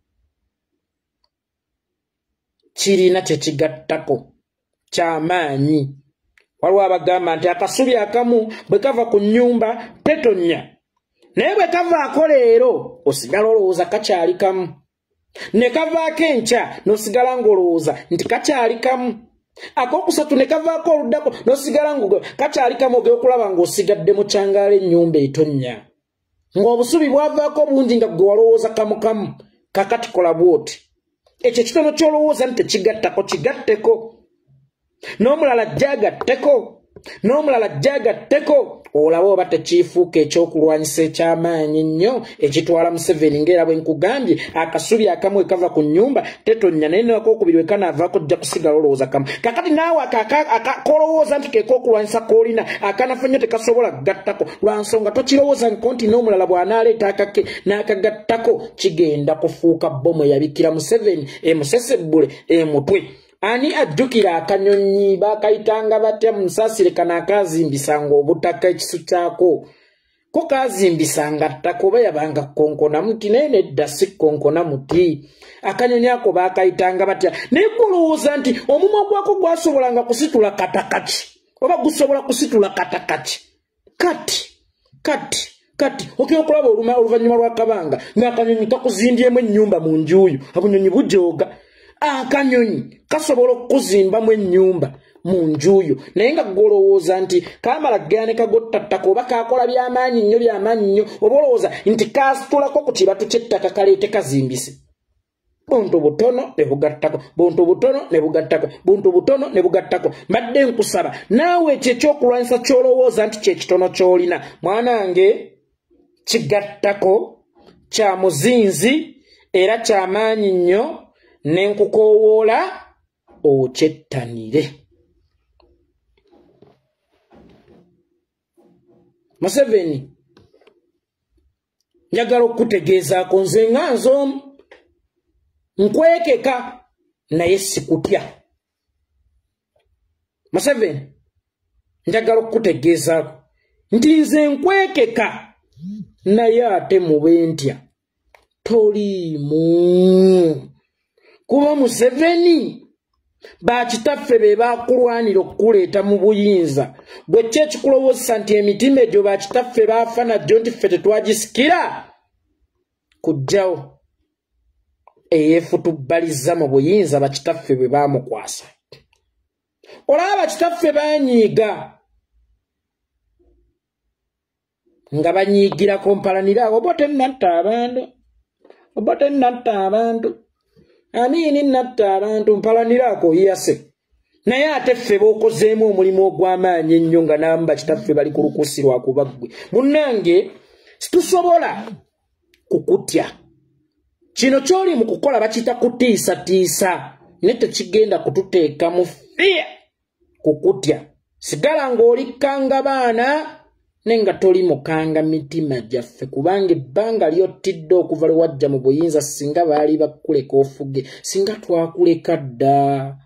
kirina kye kigattako ky'amaanyi waliwo abagamba nti akasubi akamu bwe kava ku nnyumba tetonnya naye bwe kavaako leero osigala olowooza kakyali kamu ne kavaako enkya n'osigala ng'olowooza nti kakyali kamu akokusatu ne kavaako oluddako n'osigala ngo kakyali kamu ogenda okulaba ng'osigadde mu kyangaala ennyumba etonnya ng'obusubi bwavaako bungi nga gwe walowooza kamu kamu kakati kola bw'oti ekyo kitono ky'olowooza nti tekigattako kigatteko n'omulala jjagatteko n'omulala jjagatteko olaba oba tekiifuuka ekyokulwanyisa eky'amaanyi nnyo ekitwala Museveni ng'era bwe nkugambye akasubi akamu ekava ku nnyumba tetonnya naye n'akookubiri we kanaavaako ojja kusigala olowooza kamu kakati naawe akolowooza nti keekookulwanyisa koolina akanafu nnyo tekasobola kugattako lwa nsonga tokirowooza nko nti n'omulala bw'anaaleeta akake n'akagattako kigenda kufuuka bbomu eyabikira Museveni emusesebbule emutwe ani ajjukira akanyonyi bakayitanga batya musaasire kana akazimbisanga obutaka ekisu kyako ko kazimbisanga ttaka oba yabanga konkona muti naye nedda si konkona muti akanyonyi ako bakayitanga batya naye kulowooza nti omumwa gwako gwasobolanga kusitula katakati oba gusobola kusitula katakati kati kati kati okyo okulaba oluvannyuma lwa kabanga ng'akanyonyi kakuzimbyemu ennyumba mu njuuyo abunyonyi bujooga akanyonyi kasobola okuzimbamu ennyumba mu njuuyo naye nga golowooza nti kamala gane kagottattako oba kakola by'amaanyi nnyo by'amaanyi nnyo oba olowooza nti kasitulako ku kibatu ky'ettaka kaleete kazimbise buntu butono ne bugattako buntu butono ne bugattako buntu butono ne bugattako mbadde nkusaba naawe ekyo ekyokulwanyisa ky'olowooza nti kyekitono ky'olina mwanange kigattako kya muzinzi era ky'amaanyi nnyo nenkukowoola okyettanire Museveni njagala okutegeezaako nze nga nz'omu nkwekeka naye sikutya. Museveni njagala okutegeezaako nti nze nkwekeka naye ate mube ntya toliimu. Kuba Museveni bakitaffe be bakulwanira okukuleeta mu buyinza. Gwe ki ekikulowooza nti emitima egyo bakitaffe baafa najjo nti ffe tetwagisikira? Kujjawo eyeefutubbaliza mu buyinza bakitaffe bwe baamukwasa. Olaba bakitaffe baanyiiga nga banyiigirako mpalaniraako obote natta abantu obote natta abantu Amini natta abantu mpalaniraako yase. Naye ate ffe b'okozeemu omulimu ogw'amaanyi ennyo nga namu bakitaffe bali ku lukusi lwa kuba ggwe. Munnange situsobola kukutya. Kino ky'oli mu kukola bakiyita kutiisatiisa naye tekigenda kututeeka mu fear kukutya. Sigala ng'olikanga baana nenga toli mukanga mitima gyaffe kubanga ebbanga ly'ottidde okuva lwe wajja mu buyinza singa baali bakuleka ofuge singa twakuleka dda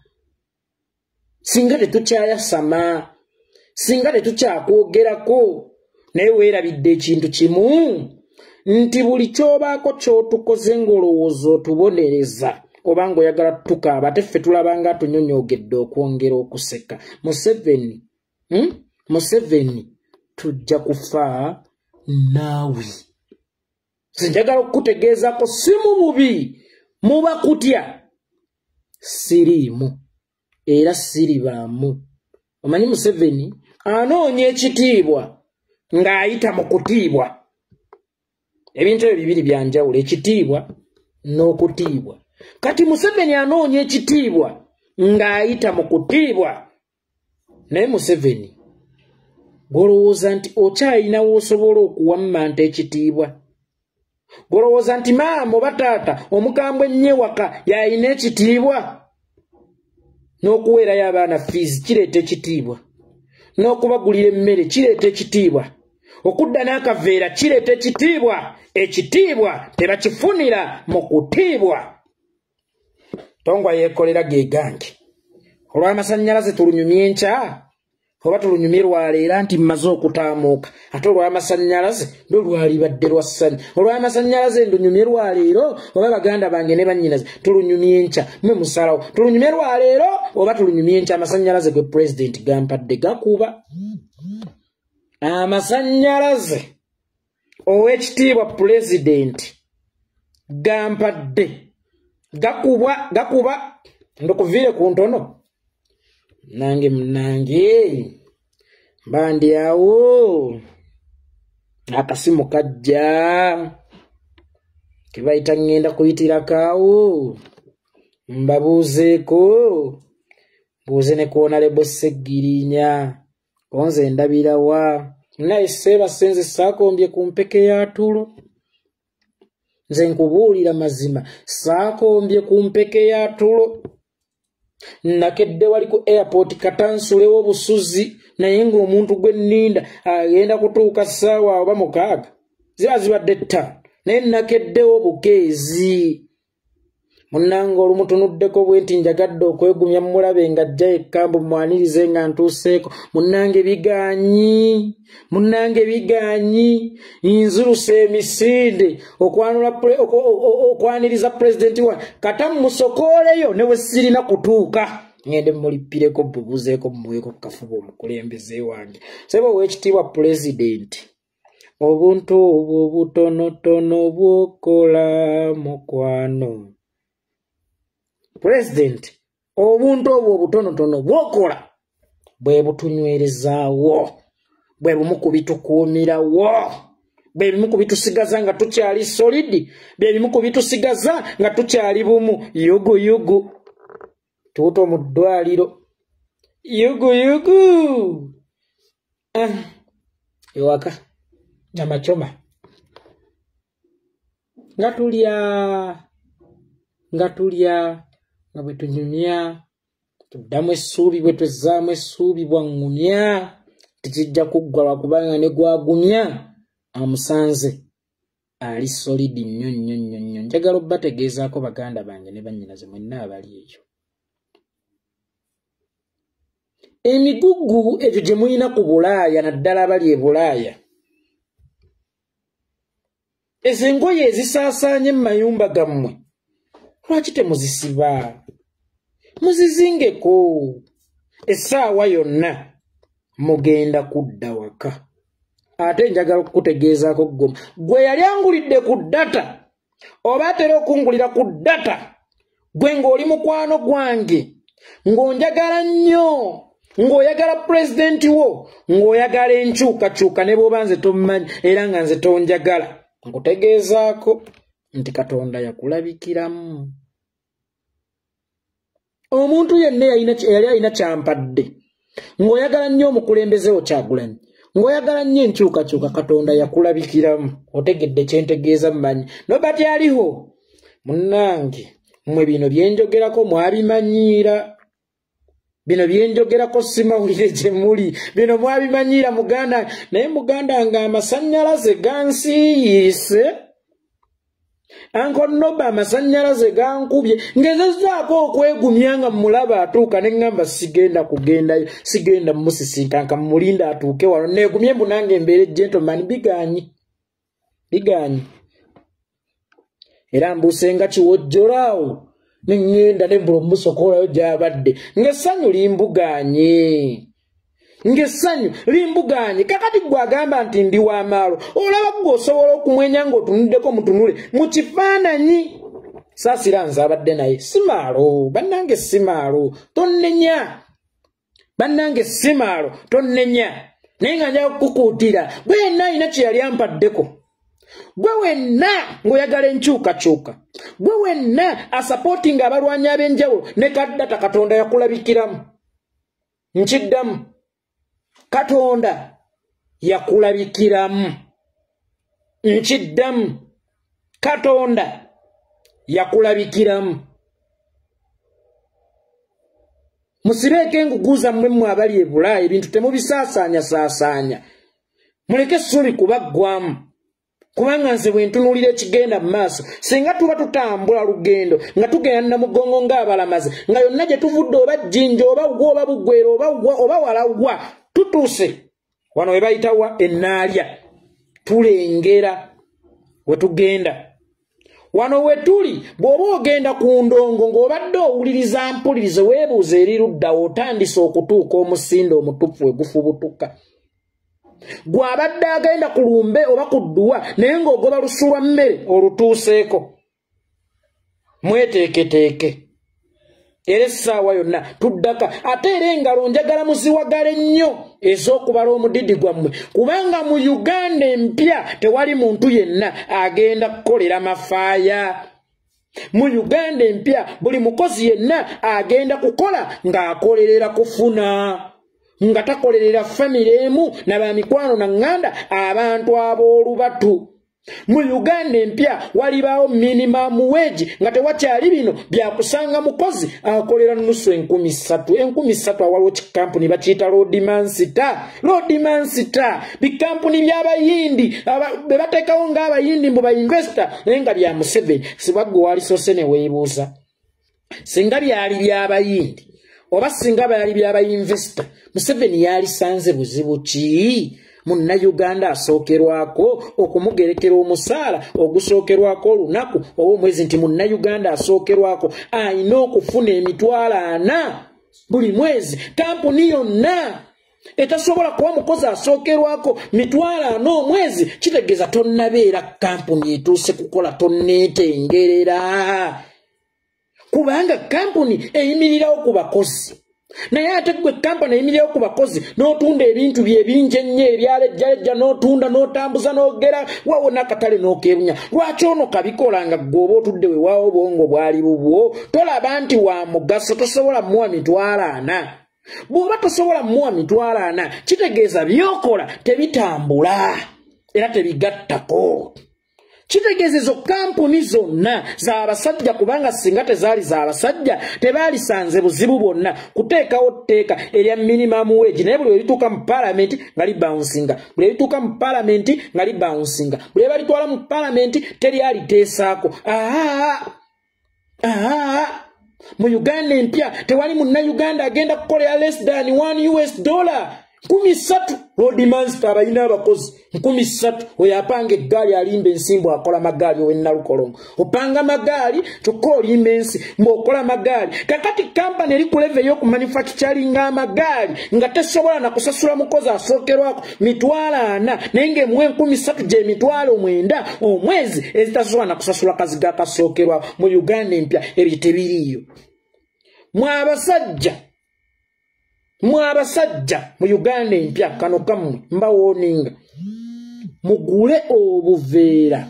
singa tetukyayasama singa tetukyakwogerako naye weerabidde ekintu kimu nti buli ky'obaako ky'otukoze ng'olowooza otubonereza oba ng'oyagala tukaaba ate ffe tulabanga atunyonyoogedde okwongera okuseka. Museveni hmm? Museveni tujja kufa naawe. Sinjagala okukutegeezaako si mu bubi muba kutya siriimu era siribaamu. Omanyi Museveni anoonya ekitiibwa ng'ayita mu kutiibwa. Ebintu ebyo bibiri byanjawulo, ekitiibwa n'okutiibwa. Kati Museveni anoonya ekitiibwa ng'ayita mu kutiibwa. Naye Museveni golowooza nti okyayinawo osobola okuwamma nti ekitiibwa. Golowooza nti maama oba taata omukambwe ennyo ewaka y'ayina ekitiibwa. N'okuweerayo abaana fiizi kireeta ekitiibwa. N'okubagulira emmere kireeta ekitiibwa. Okudda n'akaveera kireeta ekitiibwa. Ekitiibwa tebakifunira mu kutiibwa. Tongwa yeekolera ge gange. Olw'amasannyalaze tulunyumye enkya oba tulunyumye lwaleero nti mmaze okutaamuuka ate olw'amasannyalaze ndo lwalibadde lwa ssanyu. Olw'amasannyalaze ndunyumye lwaleero oba baganda bange ne bannyinaze tulunyumye enkya mwe musalawo tulunyumye lwaleero oba tulunyumye enkya. Amasannyalaze gwe pulezidenti gampadde gakuba. Amasannyalaze ow'ekitiibwa pulezidenti gampadde gakuba gakuba ndokuviire ku ntono. Nange munange mbandi awo akasimu kajja kibayita ngenda kuyitirako mbabuuzeeko buuze ne kuona lebo Sseggirinya onze ndabirawa naye seeba senze saakombye ku mpeke ya tulo. Nze nkubuulira mazima saakombye ku mpeke ya tulo. Nakedde wali ku airport katansulewo busuzi naye ng'omuntu gwe nninda agenda kutuuka ssaawa oba mukaaga ziba zibadde ttaano naye nakeddewo bukeezi. Munnange olumutunuddeko bwe nti njagadde okwegumya mulabe nga ajja ekkambu mwanirize nga ntuuseeko. Munnange bigaanyi munnange bigaanyi nziruse emisinde okwanula okwaniriza pulezidenti wa kata musokooleyo ne bwe sirina kutuuka ngende mulipireko bubuzeeko mumuweeko kafuba omukulembeze wange. Sebo ow'ekitiibwa pulezidenti obuntu obwo obutonotono bw'okola mukwano. President obuntu obwo obutonotono bw'okola bwe butunywerezaawo bwe bumu ku bitukuumirawo bwe bimu ku bitusigaza nga tukyali solidi bye bimu ku bitusigaza nga tukyali bumu. Yugu yugu tuuto mu ddwaliro yugu yugu ah ewaka nyamachoma nga tulya nga tulya nga bwe tunyumya tuddamu essuubi bwe twezzaamu essuubi bwangumya tekijja kuggwa lwakubanga ne gwagumya amusanze ali solid nnyo nnyo nnyo nnyo. Njagala obbategeezaako baganda bange ne bannyinaze mwenna abali eyo. Emigugu egyo gye mulina ku Bulaaya naddala abali e Bulaaya. Ezo engoye ezisaasaanye mu mayumba gammwe lwaki temuzisiba? Muzizingeko. Essaawa yonna mugenda kudda waka. Ate njagala okukutegeezaako ggwe gwe yali angulidde ku data oba atera okungulira ku data gwe ng'oli mukwano gwange ng'onjagala nnyo ng'oyagala pulezidenti wo ng'oyagala enkyukakyuka ne bw'oba nze tommanyi era nga nze tonjagala nkutegeezaako nti Katonda yakulabikiramu. Omuntu yenna yali alina kyampadde ng'oyagala nnyo omukulembeze wo Kyagulanyi ng'oyagala nnyo enkyukakyuka Katonda yakulabikiramu. Otegedde kyentegeeza mmanyi nobati aliho munnange mmwe bino byenjogerako mwabimanyiira. Bino byenjogerako simawulire gye muli bino mwabimanyiira muganda naye muganda nga amasannyalaze gansiiyise Anko Noba amasannyalaze gankubye ngezezzaako okwegumya nga mulaba atuuka ne ngamba sigenda kugendayo sigenda musisinkanka mulinda atuuke wano neegumye mbu nange mbeere gentleman biganyi biganyi era mbuusenga kiwojjolaawo nengenda nebula musokolayo gyabadde ng'essanyu limbuganye ng'essanyu limbuganye kakati gwagamba nti ndi w'amaalo olaba gwe osobola okumwenya ng'otunuddeko mutunule mu kifaananyi saasira nze abadde naye simaalo bannange simaalo tonnenya bannange simaalo tonnenya naye nga njaga kukukuutira gwe yenna alina kye yali ampaddeko gwe wenna ng'oyagala enkyukakyuka gwe wenna asapootinga abalwanyi ab'enjawulo ne kaddata Katonda yakulabikiramu. Nkiddamu Katonda yakulabikiramu. Nkiddamu Katonda yakulabikiramu. Musibeeko engugu zammwe mmwe abali e Bulaaya ebintu temubisaasaanya saasaanya muleke essuubi kubaggwamu. Kubanga nze bwe ntunuulira ekigenda mu maaso singa tuba tutambula lugendo nga tugenda Namugongo ng'abalamazi nga yonna gye tuvudde oba Jjinja oba gwa oba Bugwera oba oba Walagwa tutuuse wano we bayita wa Ennaalya tulengera we tugenda. Wano we tuli bw'oba ogenda ku ndongo ng'obadde owuliriza mpulirize weebuuza eri ludda otandise okutuuka omusindo omutuufu we gufubutuka. Gwabadde agenda ku lumbe oba ku dduwa naye ng'ogoba lusu lwa mmere olutuuseeko. Mweteeketeeke era essaawa yonna tuddaka ate era engalo njagala muziwagale nnyo ez'okubala omudidi gwammwe kubanga mu Uganda empya tewali muntu yenna agenda kukolera mafaaya. Mu Uganda empya buli mukozi yenna agenda kukola ng'akolerera kufuna nga takolerera famire emu na bamikwano na nganda abantu ab'olubatu. Mu Uganda empya walibaawo minimum wage nga tewakyali bino byakusanga mukozi akolera nusu enkumi ssatu enkumi ssatu awaliwo kikampuni bakiyita Lodimansita Lodimansita bikampuni by'abayindi be bateekawo ng'abayindi mbu bainvestor naye nga bya Museveni sibwaggwe walisoose ne weebuuza singa byali by'abayindi oba singa byali by'abayinvestor Museveni yalisanze buzibu ki? Munnayuganda asookerwako okumugerekera omusaala ogusookerwako olunaku oba omwezi nti munnayuganda asookerwako alina okufuna emitwalo ana buli mwezi. Kampuni yonna etasobola kuba mukozi asookerwako mitwalo ana omwezi kitegeeza tonnabeera kampuni etuuse kukola tonneetengerera kubanga kampuni eyimirirawo ku bakozi. Naye ate gwe kampani eyimirirawo ku bakozi n'otunda ebintu bye bingi ennyo ebyalejjalejja n'otunda n'otambuza n'ogera wawona akatale n'okeerunya. Lwaki ono kabikola nga ggwe oba otudde wewaawo obwongo bwali bubwo tolaba nti wa mugaso tosobola muwa mitwalo ana? Bw'oba tosobola muwa mitwalo ana kitegeeza by'okola tebitambula era tebigattako. Kitegeezezo kampuni zonna za abasajja kubanga singa tezaali za abasajja tebaalisanze buzibu bwonna kuteekawo tteeka erya minimum wage naye buli ebituuka mu paalamenti nga libawunsinga buli ebituuka mu paalamenti nga libawunsinga buli ebalitwala mu paalamenti teryaliteesaako aa aa mu Uganda empya tewali munnayuganda agenda kukolera less than one U S dollar nkumi ssatu road master abayina abakozi nkumi ssatu oyo apanga eggaali alimba ensimbu akola magaali ow'ennalukolongo opanga magaali kyokka olimba ensi mb'okola magaali kakati kampani eri ku leve y'okumanufacturinga amagaali nga tesobola na kusasula mukozi asookerwako mitwalo ana naye ng'emuwa enkumi ssatu gy'emitwalo mwenda omwezi ezitasobola na kusasula kaziga akasookerwako mu Uganda empya ebyo tebiriiyo mwa abasajja mwa abasajja mu Uganda empya kano kammwe mbawooninga mugule obuveera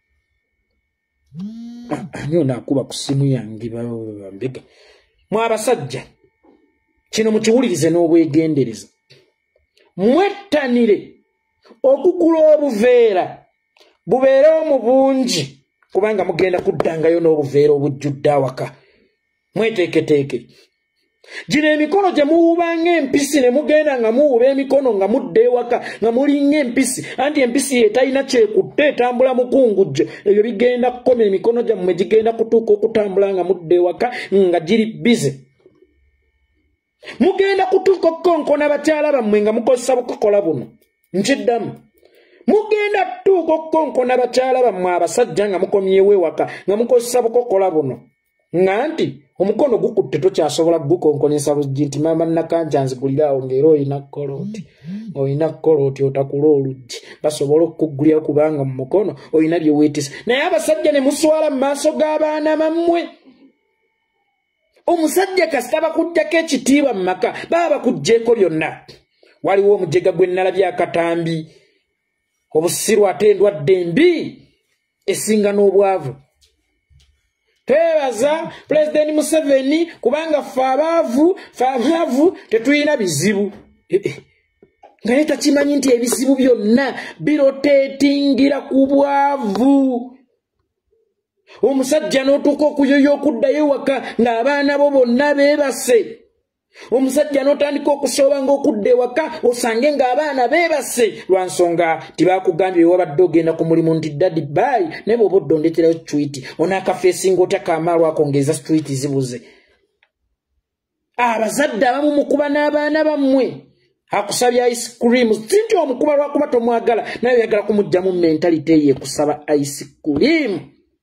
ani onaakuba ku simu yange bambega mwa abasajja kino mukiwulirize n'obwegendereza mwettanire okugula obuveera bubeerewo mu bungi kubanga mugenda kuddangayo n'obuveera obujjudde awaka mweteeketeeke Jine emikono gye muwubanga empisi ne mugenda nga muwuba emikono nga mudde ewaka nga mulinga empisi anti empisi etalina kyekutte etambula mukungujjo ebyo bigenda kukoma emikono gyammwe gigenda kutuuka okutambula nga mudde ewaka nga giri bize mugenda kutuuka okukonkona bakyala bammwe nga mukozesa bukokola buno nkiddamu mugenda tuuka okukonkona bakyala bammwe abasajja nga mukomyewo ewaka nga mukozesa bukokola buno nga nti omukono gukutte tokyasobola gukonkonesa luggi nti maama nakanja nzigulirawo ng'era olina koloti olina koloti otakula oluggi basobola okukugulira kubanga mu mukono olina bye weetisa naye abasajja ne muswala mu maaso g'abaana bammwe omusajja kasita bakuggyako ekitiibwa mu maka baba bakugjeeko byonna waliwo omujega gwe nnalabye akatambi obusiru ate endwadde embi esinga n'obwavu twebaza President Museveni kubanga ffe abaavu ffe abaavu tetulina bizibu nga naye takimanyi nti ebizibu byonna biroteetingira ku bwavu omusajja n'otuuka okuyoya okuddayo ewaka ng'abaana bo bonna beebase omusajja n'otandika okusooba ng'okudda ewaka osange ng'abaana beebase lwa nsonga tibakugambye wabadde ogenda ku mulimu nti daddy bye naye bw'oba odda ondeterayo twiti onaakafeesinga otya kaamaalwako ng'eza twiti zibuze abazadde abamu mukuba n'abaana bammwe akusabye ice cream si nti omukuba lwakuba tomwagala naye oyagala kumugjamu mentalite ye ekusaba ice cream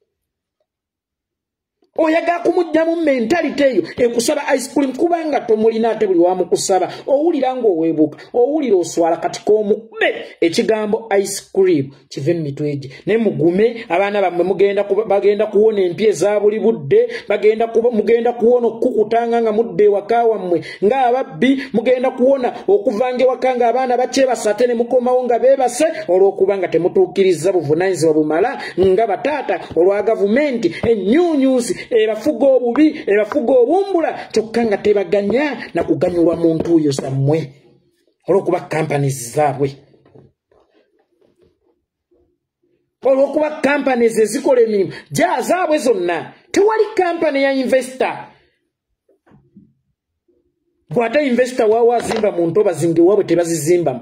oyagala kumugjamu mentalite eyo ekusaba ice cream kubanga tomulina ate buli wamukusaba owulira ng'oweebuka owulira oswala kati k'omukube ekigambo ice cream kive mu mitwe gye naye mugume abaana bammwe mugenda bagenda kuwona empya eza buli budde bagenda mugenda kuwona okukukutanga nga mudde ewaka wammwe ng'ababbi mugenda kuwona okuvanga ewaka ng'abaana bakyebasa ate ne mukomawo nga beebase olw'okuba nga temutuukiriza buvunaanyizibwa bumala nga bataata olwa gavumenti ennyuunyuusi ebafuga obubi ebafuga obumbula kyokka nga tebaganya na kuganyulwa muntu oyo zammwe olw'okuba companies zaabwe olw'okuba companies ezikola emirimu gya zaabwe zonna tewali company ya investor bw'ate investor waawa azimba mu ntobazi ng'ewaabwe tebazizimbamu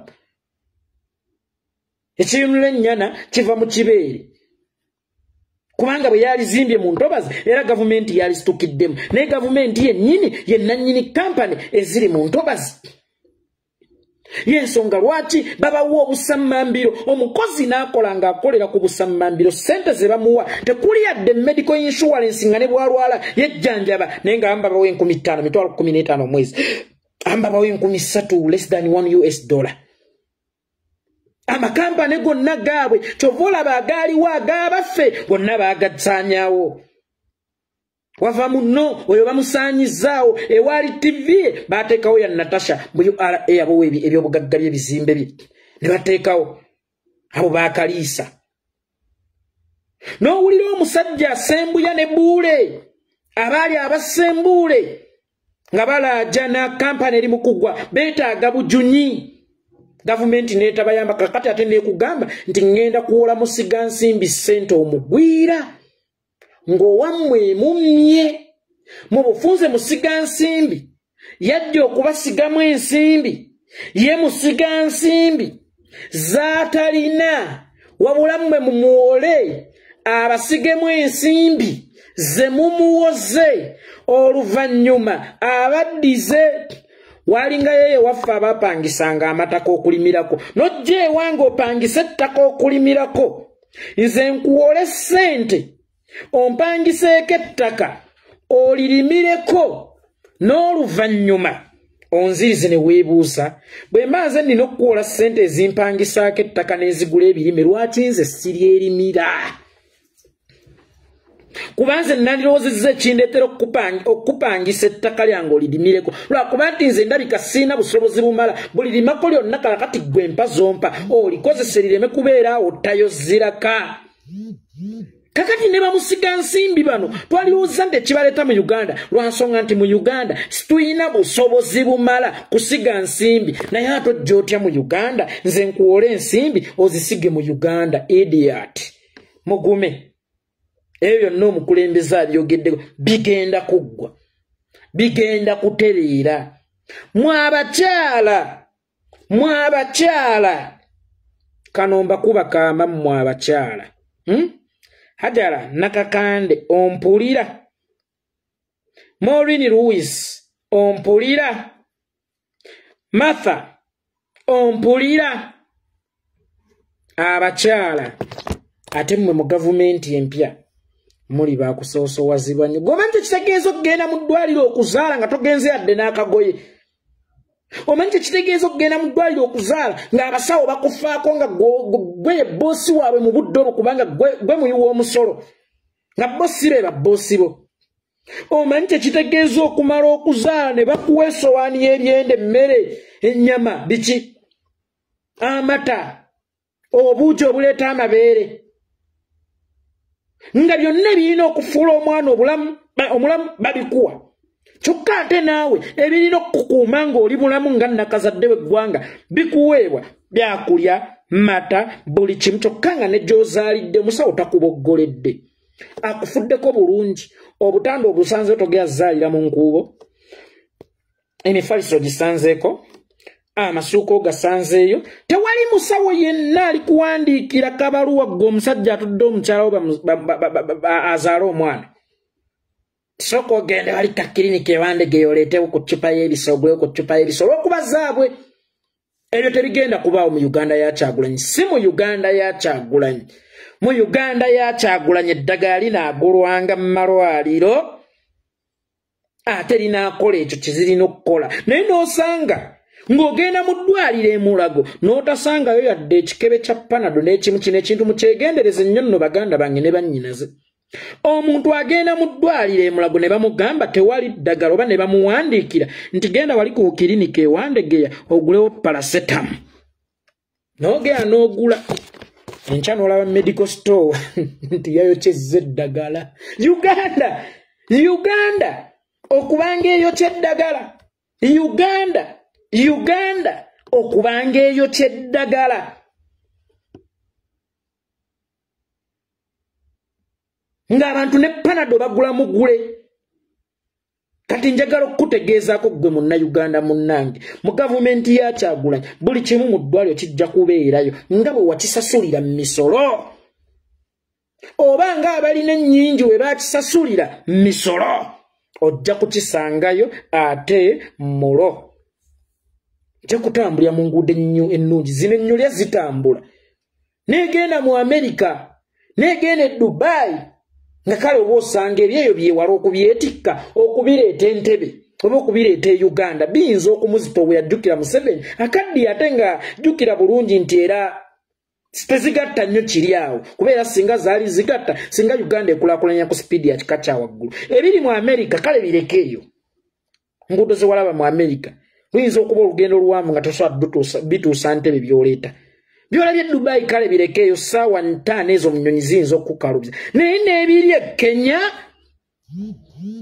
ekiyunula ennyana kiva mu kibeere kubanga bwe yalizimbye mu ntobazi era gavumenti yalisitukiddemu naye gavumenti yennyini ye nannyini kampani eziri mu ntobazi y'ensonga lwaki babawa obusammambiro omukozi n'akola ng'akolera ku busammambiro ssente ze bamuwa tekuli yadde medical insurance nga ne bwalwala yejjanjaba naye nga amba bawa enkumi ttaano mitwalo kkumi n'etaano omwezi amba bawa enkumi ssatu less than one U S dollar amakampani gonna gaabwe kyova olaba agaaliwo agaabaffe gonna baagasaanyaawo wava muno oyo bamusaanyizaawo ewaali tivi baateekawo ya Natasha mu U R A abo ebyobugagga by'ebizimbe bye ne bateekawo abo baakaliisa n'owulira omusajja asembuya ne buule abaali abasembuule nga balaaja na kampani eri mu kuggwa beetaaga bujunyi Gavumenti neta bayamba kakati ate ne kugamba nti ngenda kuwola musiga nsimbi ssente omugwira ngo wamwe mumye mu bufunze musiga nsimbi yajja okubasigamu ensimbi ye musiga nsimbi zaatalina wabula mmwe mumuwole abasigemu ensimbi ze mumuwoze oluvannyuma abaddize walinga yeye waffe abapangisanga amataka okulimirako nojje ewange opangise ettaka okulimirako nze nkuwole ssente ompangiseeko ettaka olirimireko n'oluvannyuma onzirize ne weebuusa bwe mbaze nnina okukuwola ssente ezimpangisaako ettaka n'ezigula ebirime lwaki nze siryerimira kubanze nandiroozezza ekindeetera okupangisa ettaka lyange olirimireko lwakuba nti nze ndabika siina busobozi bumala buli limako lyonna kalakati gwe mpa zompa olikozesa lireme kubeera awo tayoziraka kakati ne bamusiga nsimbi bano twalirowooza nti ekibaleeta mu Uganda lwansonga nti mu Uganda situyina busobozi bumala kusiga nsimbi naye ate ojja otya mu Uganda nze nkuwola ensimbi ozisige mu Uganda idiot mugume ebyo byonna omukulembeze abyogeddeko bigenda kuggwa bigenda kutereera mwabakyala mwabakyala kano mbakuba kaama mwabakyala hmm? Hajara Nakakande ompulira Maureen Lewis ompulira Martha ompulira abakyala ate mmwe mu gavumenti empya muli bakusoosowazibwa nnyo goba nti kitegeeza okugenda mu ddwaliro okuzaala nga togenze yadde n'akagoye omanyi kitegeeza okugenda mu ddwaliro okuzaala ng'abasawo bakufaako nga gwe boosi waabwe mu budde olwo kubanga gwe muyi w'omusolo nga boosi be baboosi bo omanyi kitegeeza okumala okuzaala ne bakuwa essowaani y'ebyenda emmere ennyama biki amata obuugi obuleeta amabeere nga byonna ebirina okufuula omwana obulamu omulamu babikuwa kyokka ate naawe ebirina okukuuma ng'oli bulamu nga nnakazadde w'eggwanga bikuweebwa byakulya mata buli kimu kyokka nga ne gy'ozaalidde musawo takuboggoledde akufuddeko bulungi obutanda obusanzeeko togeyazaalira mu nkuubo emifaliso gisanzeeko amasuuko gasanzeeyo tewali musawo yenna alikuwandiikira kabaluwa gwe omusajja atudde omukyala we azaala omwana soko ogende wali ka kiriniki ewandegeyo oleetewo ku ccupa y'ebiso ogwewo ku ccupa y'ebiso olw'okuba zaabwe ebyo tebigenda kubaawo mu Uganda ya Kyagulanyi si mu Uganda ya Kyagulanyi mu Uganda ya Kyagulanyi eddagala linaagulwanga mu malwaliro ate linaakola ekyo kizirina okukola naye n'osanga ng'ogenda mu ddwaliro e Mulago n'otasangayo yadde ekikebe kya panado n'ekimu kino ekintu mukyegendereze nnyo nno baganda bange ne bannyinaze omuntu agenda mu ddwaliro e Mulago ne bamugamba tewali ddagala oba ne bamuwandiikira nti genda wali ku kiriniki ewandegeya ogulewo parasetamu n'ogenda n'ogula enkya n'olaba medical store nti yayokyezza eddagala Uganda Uganda okubanga eyokya eddagala Uganda Uganda okubanga eyokya eddagala ng'abantu ne panado bagula mugule kati njagala okutegeezaako gwe munnayuganda munnange mu gavumenti ya Kyagulanyi buli kimu mu ddwaliro kijja kubeerayo nga bwe wakisasulira mu misolo oba ng'abalina ennyingi we baakisasulira mu misolo ojja kukisangayo ate mulo nja kutambulira mu nguudo ennungi zino ennyulya zitambula neegenda mu Amerika neegenda e Dubai nga kale oba osanga ebyeyo byewala okubyetikka okubireeta Entebbe oba okubireeta e Uganda biyinza okumuzita obwe yajjukira Museveni akaddi ate nga jjukira bulungi nti era tezigatta nnyo kiri awo kubeera singa zaali zigatta singa Uganda ekulaakulanya ku sipiidi ya kika kya waggulu ebiri mu Amerika kale bireke eyo nguudo ze walaba mu Amerika luyinza okuba olugendo luwanvu nga tosobola bituusa Ntebbe by'oleeta byolabye Dubai kale birekeeyo ssaawa ntaano ezo mu nnyonyi ziyinza okukalubya naye n'ebiri e Kenya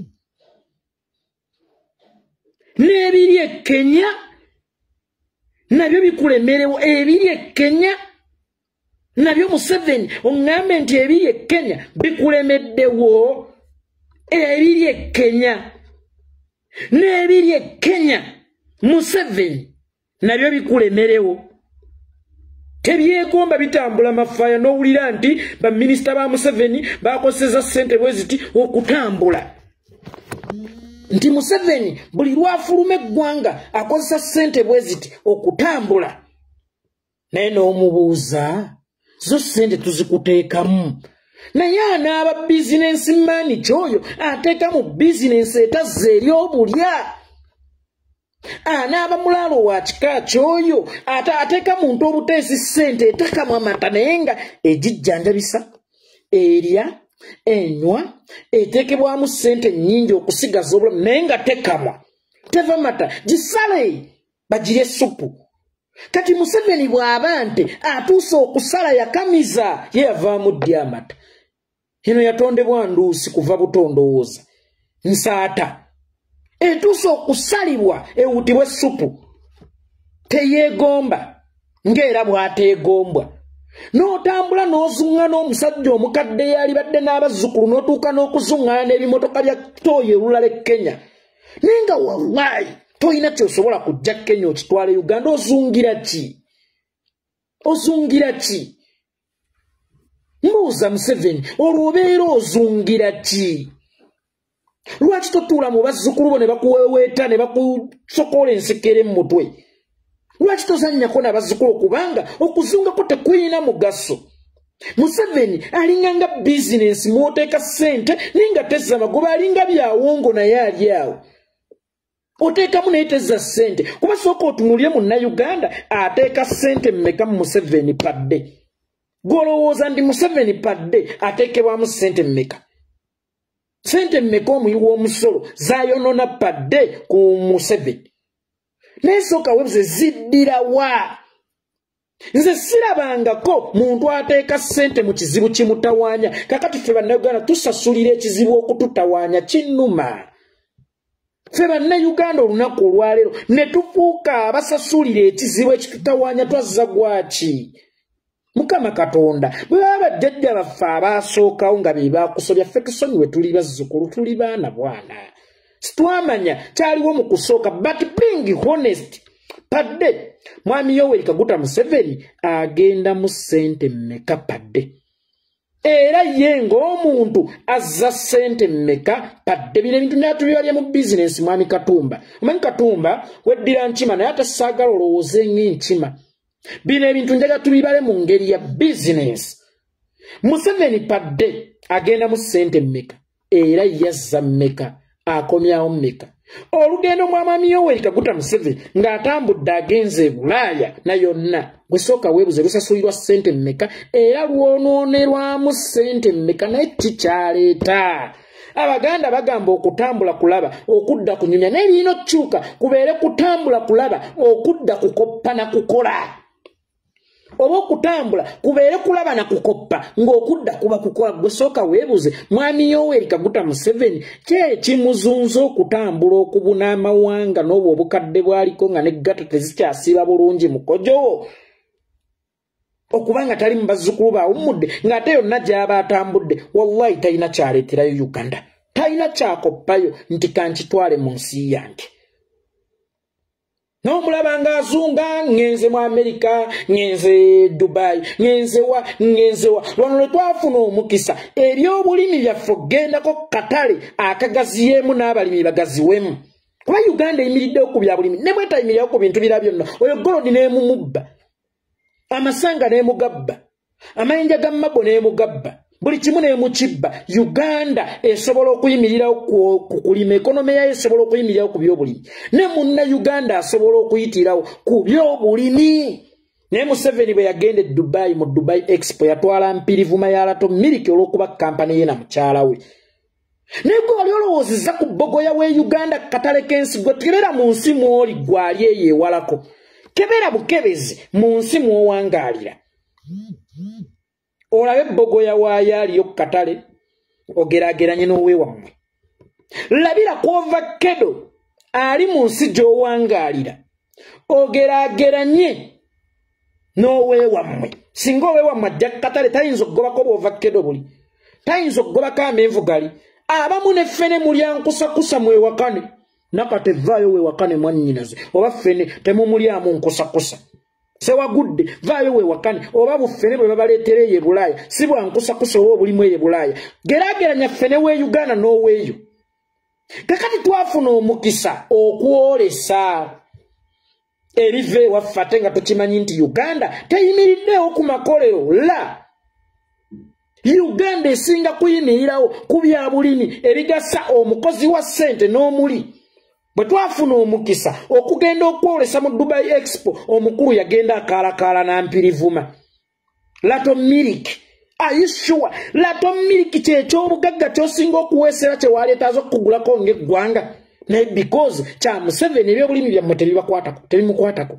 n'ebiri e Kenya nabyo bikulemerewo ebiri e Kenya nabyo Museveni ongambe nti ebiri e Kenya bikulemeddewo ebiri e Kenya n'ebiri e Kenya Museveni nabyo bikulemerewo tebyegomba bitambula mafaya n'owulira nti baminisita ba Museveni bakoseza ssente bweziti okutambula nti Museveni buli lwafuluma eggwanga akozesa ssente bweziti okutambula naye n'omubuuza zo ssente tuzikuteekamu naye anaaba bizinensi maani kyoyo ateeka mu bizinensi etazza eri obulya anaaba mulaalo wa kika kyoyo ate ateeka muntu obuteesi ssente etekamu amata naye nga egijjanjabisa erya enywa eteekebwamu ssente nnyingi okusigaza obulamu naye nga tekamwa teva mata gisale bagirye suppu kati Museveni bw'aba nti atuuse okusala yakamiza ye yavaamu ddya amata eno yatondebwa nduusi kuva butondowooza nsaata etuuse okusalibwa ewutibwa suppu teyeegomba ng'era bw'ateegombwa n'otambula n'ozunga n'omusajja omukadde yali badde n'abazzukulu n'otuuka n'okuzungana n'ebimotoka bya tooyi olulala e Kenya naye nga wallahi toyina kyosobola kujja Kenya okitwala Uganda ozungira ki ozungira ki mbuuza Museveni olwo obeera ozungira ki lwaki totuula mu bazzukulu bo ne bakuweweeta ne bakusokola ensekere mu mutwe lwaki tozannyako n'abazzukulu kubanga okuzungako tekuyina mugaso Museveni alinga nga bizinensi mw'oteeka ssente naye nga tezza magoba alinga byawongo naye ali awo oteekamu naye tezza ssente kuba sooka otunulye munnayuganda ateeka ssente mmeka mu Museveni padde gw'olowooza ndi Museveni padde ateekebwamu ssente mmeka ssente mmeka omuyi w'omusolo zaayonona padde ku Museveni naye sooka webuze ziddira wa nze sirabangako muntu ateeka ssente mu kizibu kimutawaanya kakati ffe bannayuganda tusasulira ekizibu okututawaanya kinnuma ffe bannayuganda olunaku olwaleero ne tufuuka abasasulira ekizibu ekitutawaanya twazza gwaki Mukama Katonda bwe baba bajjajja baffe abaasookawo nga be baakusobya ffe tusonyiwe tuli bazzukulu tuli baana bwana situamanya kyaliwo mu kusooka but being honest padde mwami Yoweri Kaguta Museveni agenda mu ssente mmeka padde era ye ng'omuntu azza ssente mmeka padde bino ebintu natubibabye mu bizinensi mwami Katumba omanyi Katumba weddira nkima naye ate saagala olowooze ng'enkima bino ebintu njaga tubibale mu ngeri ya bizinensi Museveni padde agenda mu ssente mmeka era yazza mmeka akomyawo mmeka olugendo mwamami Yoweri Kaguta Museveni ng'atambudde agenze e Bulaaya na yonna gwe sooka weebuze lusasulirwa ssente mmeka era lwonoonerwamu ssente mmeka naye kikyaleeta Abaganda bagamba okutambula kulaba okudda kunyumya naye lino kyuka kubeere kutambula kulaba okudda kukoppa na kukola oba okutambula kubeere kulaba na kukoppa ng'okudda kuba kukola gwe sooka weebuze mwami Yoweri Kaguta Museveni kye kimuzunza okutambula okubuna amawanga n'obwo obukadde bwaliko nga n'eggata tezikyasiba bulungi mukojo okubanga tali mu bazzukulu baawummudde ng'ate yonna gy'aba atambudde wallahi talina kyaleeterayo Uganda talina kyakoppayo nti kankitwale mu nsi yange n'omulaba ng'azunga ngenze mu Amerika ngenze Dubai ngenze wa ngenze wa lwano lwe twafuna omukisa eby'obulimi byaffe okgendako katale akagaziyeemu n'abalimi bagaziwemu kuba Uganda eyimiriddewo ku bya bulimi ne bwetayimirirawo ku bintu bira byonna oyo golodi n'emumubba amasanga n'emugabba amayinja ga mabbo n'emugabba buli kimu n'emukibba Uganda esobola okuyimirirawo ku kulima ekonome yayo esobola okuyimirirawo ku by'obulimi ne munna Uganda asobola okuyitirawo ku by'obulimi naye Museveni bwe yagenda e Dubai mu Dubai Expo yatwala mpirivu mayalato miliki olw'okuba kampani ye na mukyala we naye gwe wali olowoozezza ku bbogoya w'e Uganda katale k'ensigo kebera mu nsi mw'oli gwali eyo ewalako kebera bukebezi mu nsi mw'owangaalira olabe bbogoya waayo aliyo ku katale ogeraageranye n'oweewammwe labira kwova kedo ali mu nsi gy'owangaalira ogerageranye n'oweewamwe. Singa oweewamwe ajja katale tayinza okugobako bw'ovakkedo buli. Tayinza okugobako amenvu gali. Abamu ne ffene mulyankusakusa mwewakane. Nakate vaayo weewakane mwannyinaze. Oba ffene temumulyamu nkusakusa. Sewagudde vaayo weewakane. Oba buffene bwe babaleetera eyo e Bulaaya. Si bwa nkusakusa oba obulimu eyo e Bulaaya. Geraageranya ffene w'e Uganda n'oweeyo. Kakati twafuna omukisa okwolesa. Erive wafate nga tukimanyi nti Uganda teyimiriddewo ku makolero la. Uganda esinga kuyimirirawo ku bya bulimi ebigasa omukozi wa ssente n'omuli. Bwe twafuna omukisa okugenda okwolesa mu Dubai Expo, omukulu yagenda akaalakaala n'ampirivuma. Lato Milk. Are you sure? Lato Milk ky'ekyobugagga ky'osinga okuweesera kye waleetaaza okugulako ng'eggwanga. Naye because kya Museveni ebyobulimi byammwe tebibakwatako, tebimukwatako.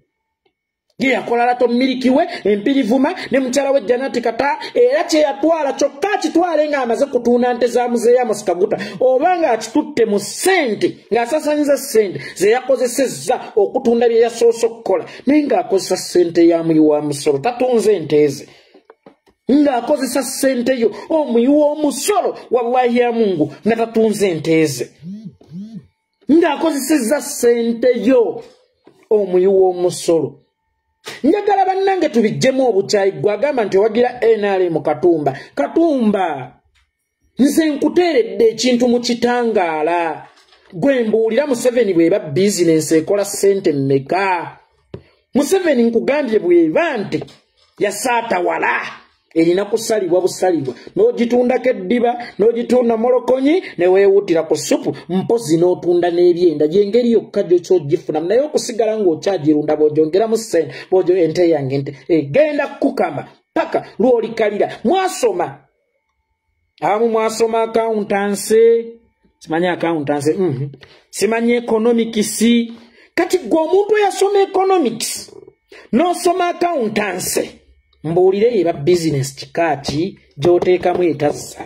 Ye yakola Lato Milk we, empirivuma, ne mukyala we Janati Kata, era kye yatwala kyokka kitwale ng'amaze kutuuna nte za Muzeeyi Amos Kaguta, oba ng'akitutte mu ssente, ng'asasanyiza ssente ze yakozesezza okutunda bye yasoose okukola, naye ng'akozesa ssente ya muyi wa musolo, tatunze ente ze. Ng'akozesa ssente yo, omuyi w'omusolo, wallahi ya Mungu, nga tatunze ente ze. Ng'akozesezza ssente yo, omuyi w'omusolo. Njagala bannange tubijjemu obukyayi gwe agamba nti owagira N R M Katumba. Katumba, nze nkuteeredde ekintu mu kitangaala. Gwe mbuulira Museveni bw'eba bizinensi ekola ssente mmeka. Museveni nkugambye bw'eba nti yasaatawala erina kusalibwa busalibwa. N'ogitundako eddiba, n'ogitunda molokonyi, ne weewuutira ku supu, mpozi n'otunda n'ebyenda. Gy'engeri yokka gy'okyogifuna. Naye okusigala ng'okyagirunda bw'ogyongeramu ssente, bw'ogyo ente yange ente. Egenda kukama paka lw'olikalira. Mwasoma. Abamu mwasoma accountancy. Simanyi accountancy. Mm-hmm. Simanyi economics. Kati gwe omuntu eyasoma economics n'osoma accountancy, mbuulire yeba business kikaaki gy'oteekamu etazza.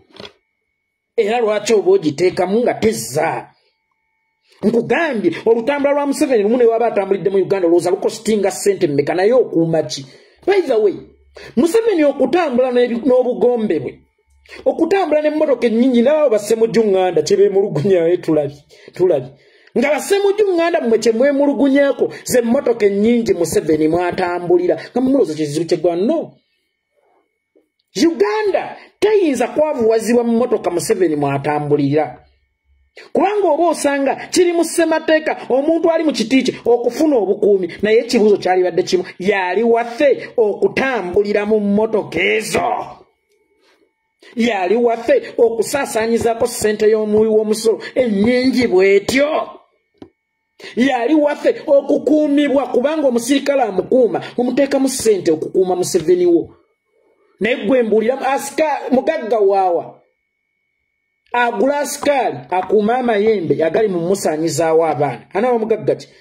Era lwaki oba ogiteekamu nga tezza? Nkugambye olutambula lwa Museveni lumu ne waba atambulidde mu Uganda olowooza lukositinga ssente mmeka, naye okuuma ki? By the way, Museveni okutambula n'obugombe bwe, okutambula n'emmotoka ennyingi n'abo bassemujju ŋŋanda kye beemulugunyayo tulabye tulabye nga bassemujju ŋŋanda mmwe kye mwemulugunyaako ze mmotoka ennyingi Museveni mwatambulira nga mumulooza kizibu kye gwa no. Uganda teyinza kwavuwazibwa mu mmotoka Museveni mwatambulira. Kubanga oba osanga kiri mu ssemateeka omuntu ali mu kiti kye okufuna obukuumi, naye ekibuuzo kyalibadde kimu, yali waffe okutambulira mu mmotoka ezo. Yali waffe okusaasaanyizaako ssente y'omuwi w'omusolo ennyingi bw'etyo. Yali waffe okukuumibwa kubanga omusirikale amukuuma omuteekamu ssente okukuuma Museveni wo. Naye gwe mbuulira asika mugagga waawa agula asikaali akuuma amayembe agali mu musaanyizaawo abaana. Anaaba mugagga ki?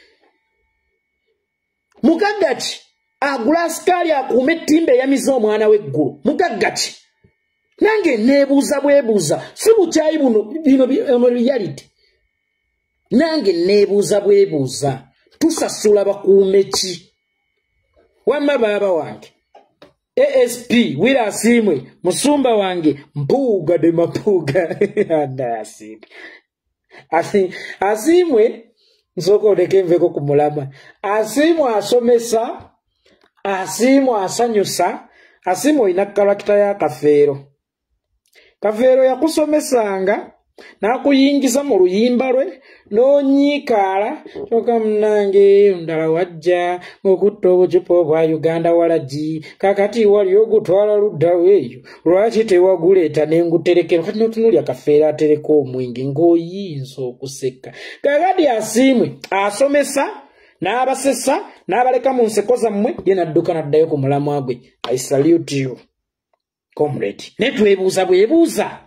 Mugagga ki agula asikaali akuuma ettimba eyamiza omwana w'eggulu? Mugagga ki? Nange neebuuza bwebuuza, si bukyayi buno bino reality. Nange neebuuza bwebuuza, tusasula bakuume ki? Wamma baaba wange A S P Wira Asimwe, musumba wange Mpuuga de Mapuuga. Asimwe Asi, Asimwe nsooka oleke nveko ku mulama. Asimwe asomesa, Asimwe asanyusa, Asimwe olina kalakita ya Kafeero. Kafeero yakusomesanga n'akuyingiza mu luyimba lwe n'onyiikaala kyokka munnange ndala wajja okutta obucupa obwa Uganda walagi kakati wali ogutwala luddawo eyo lwaki tewaguleeta ne nguterekera kati n'otunuulya Kafeero atereka omwenge ng'oyinza okuseka. Kakati Asimwe asomesa n'abasesa n'abaleka mu nseko zammwe ye n'adduka n'addayo ku mulamwa gwe. I salute you comrade. Ne twebuuza bwebuuza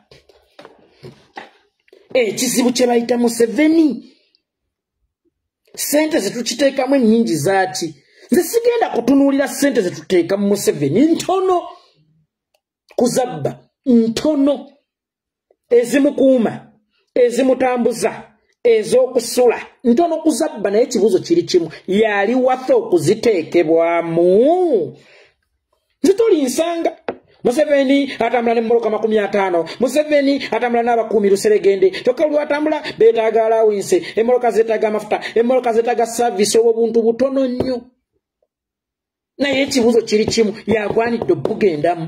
ekizibu kye bayita Museveni. Ssente zetukiteekamu ennyingi zaaki? Nze sigenda kutunuulira ssente zetuteeka mu Museveni ntono kuzabba ntono ezimukuuma ezimutambuza ez'okusula ntono kuzabba naye ekibuuzo kiri kimu yali wafe okuziteekebwamu nzituli nsanga Museveni atambula n'emmoloka makumi ataano Museveni atambula n'abakuumi Luseregende kyokka lwe atambula beetaaga alawinse emmoloka zeetaaga amafuta emmoloka zeetaaga saavisi obuntu butono nnyo naye ekibuuzo kiri kimu yagwanidde okugendamu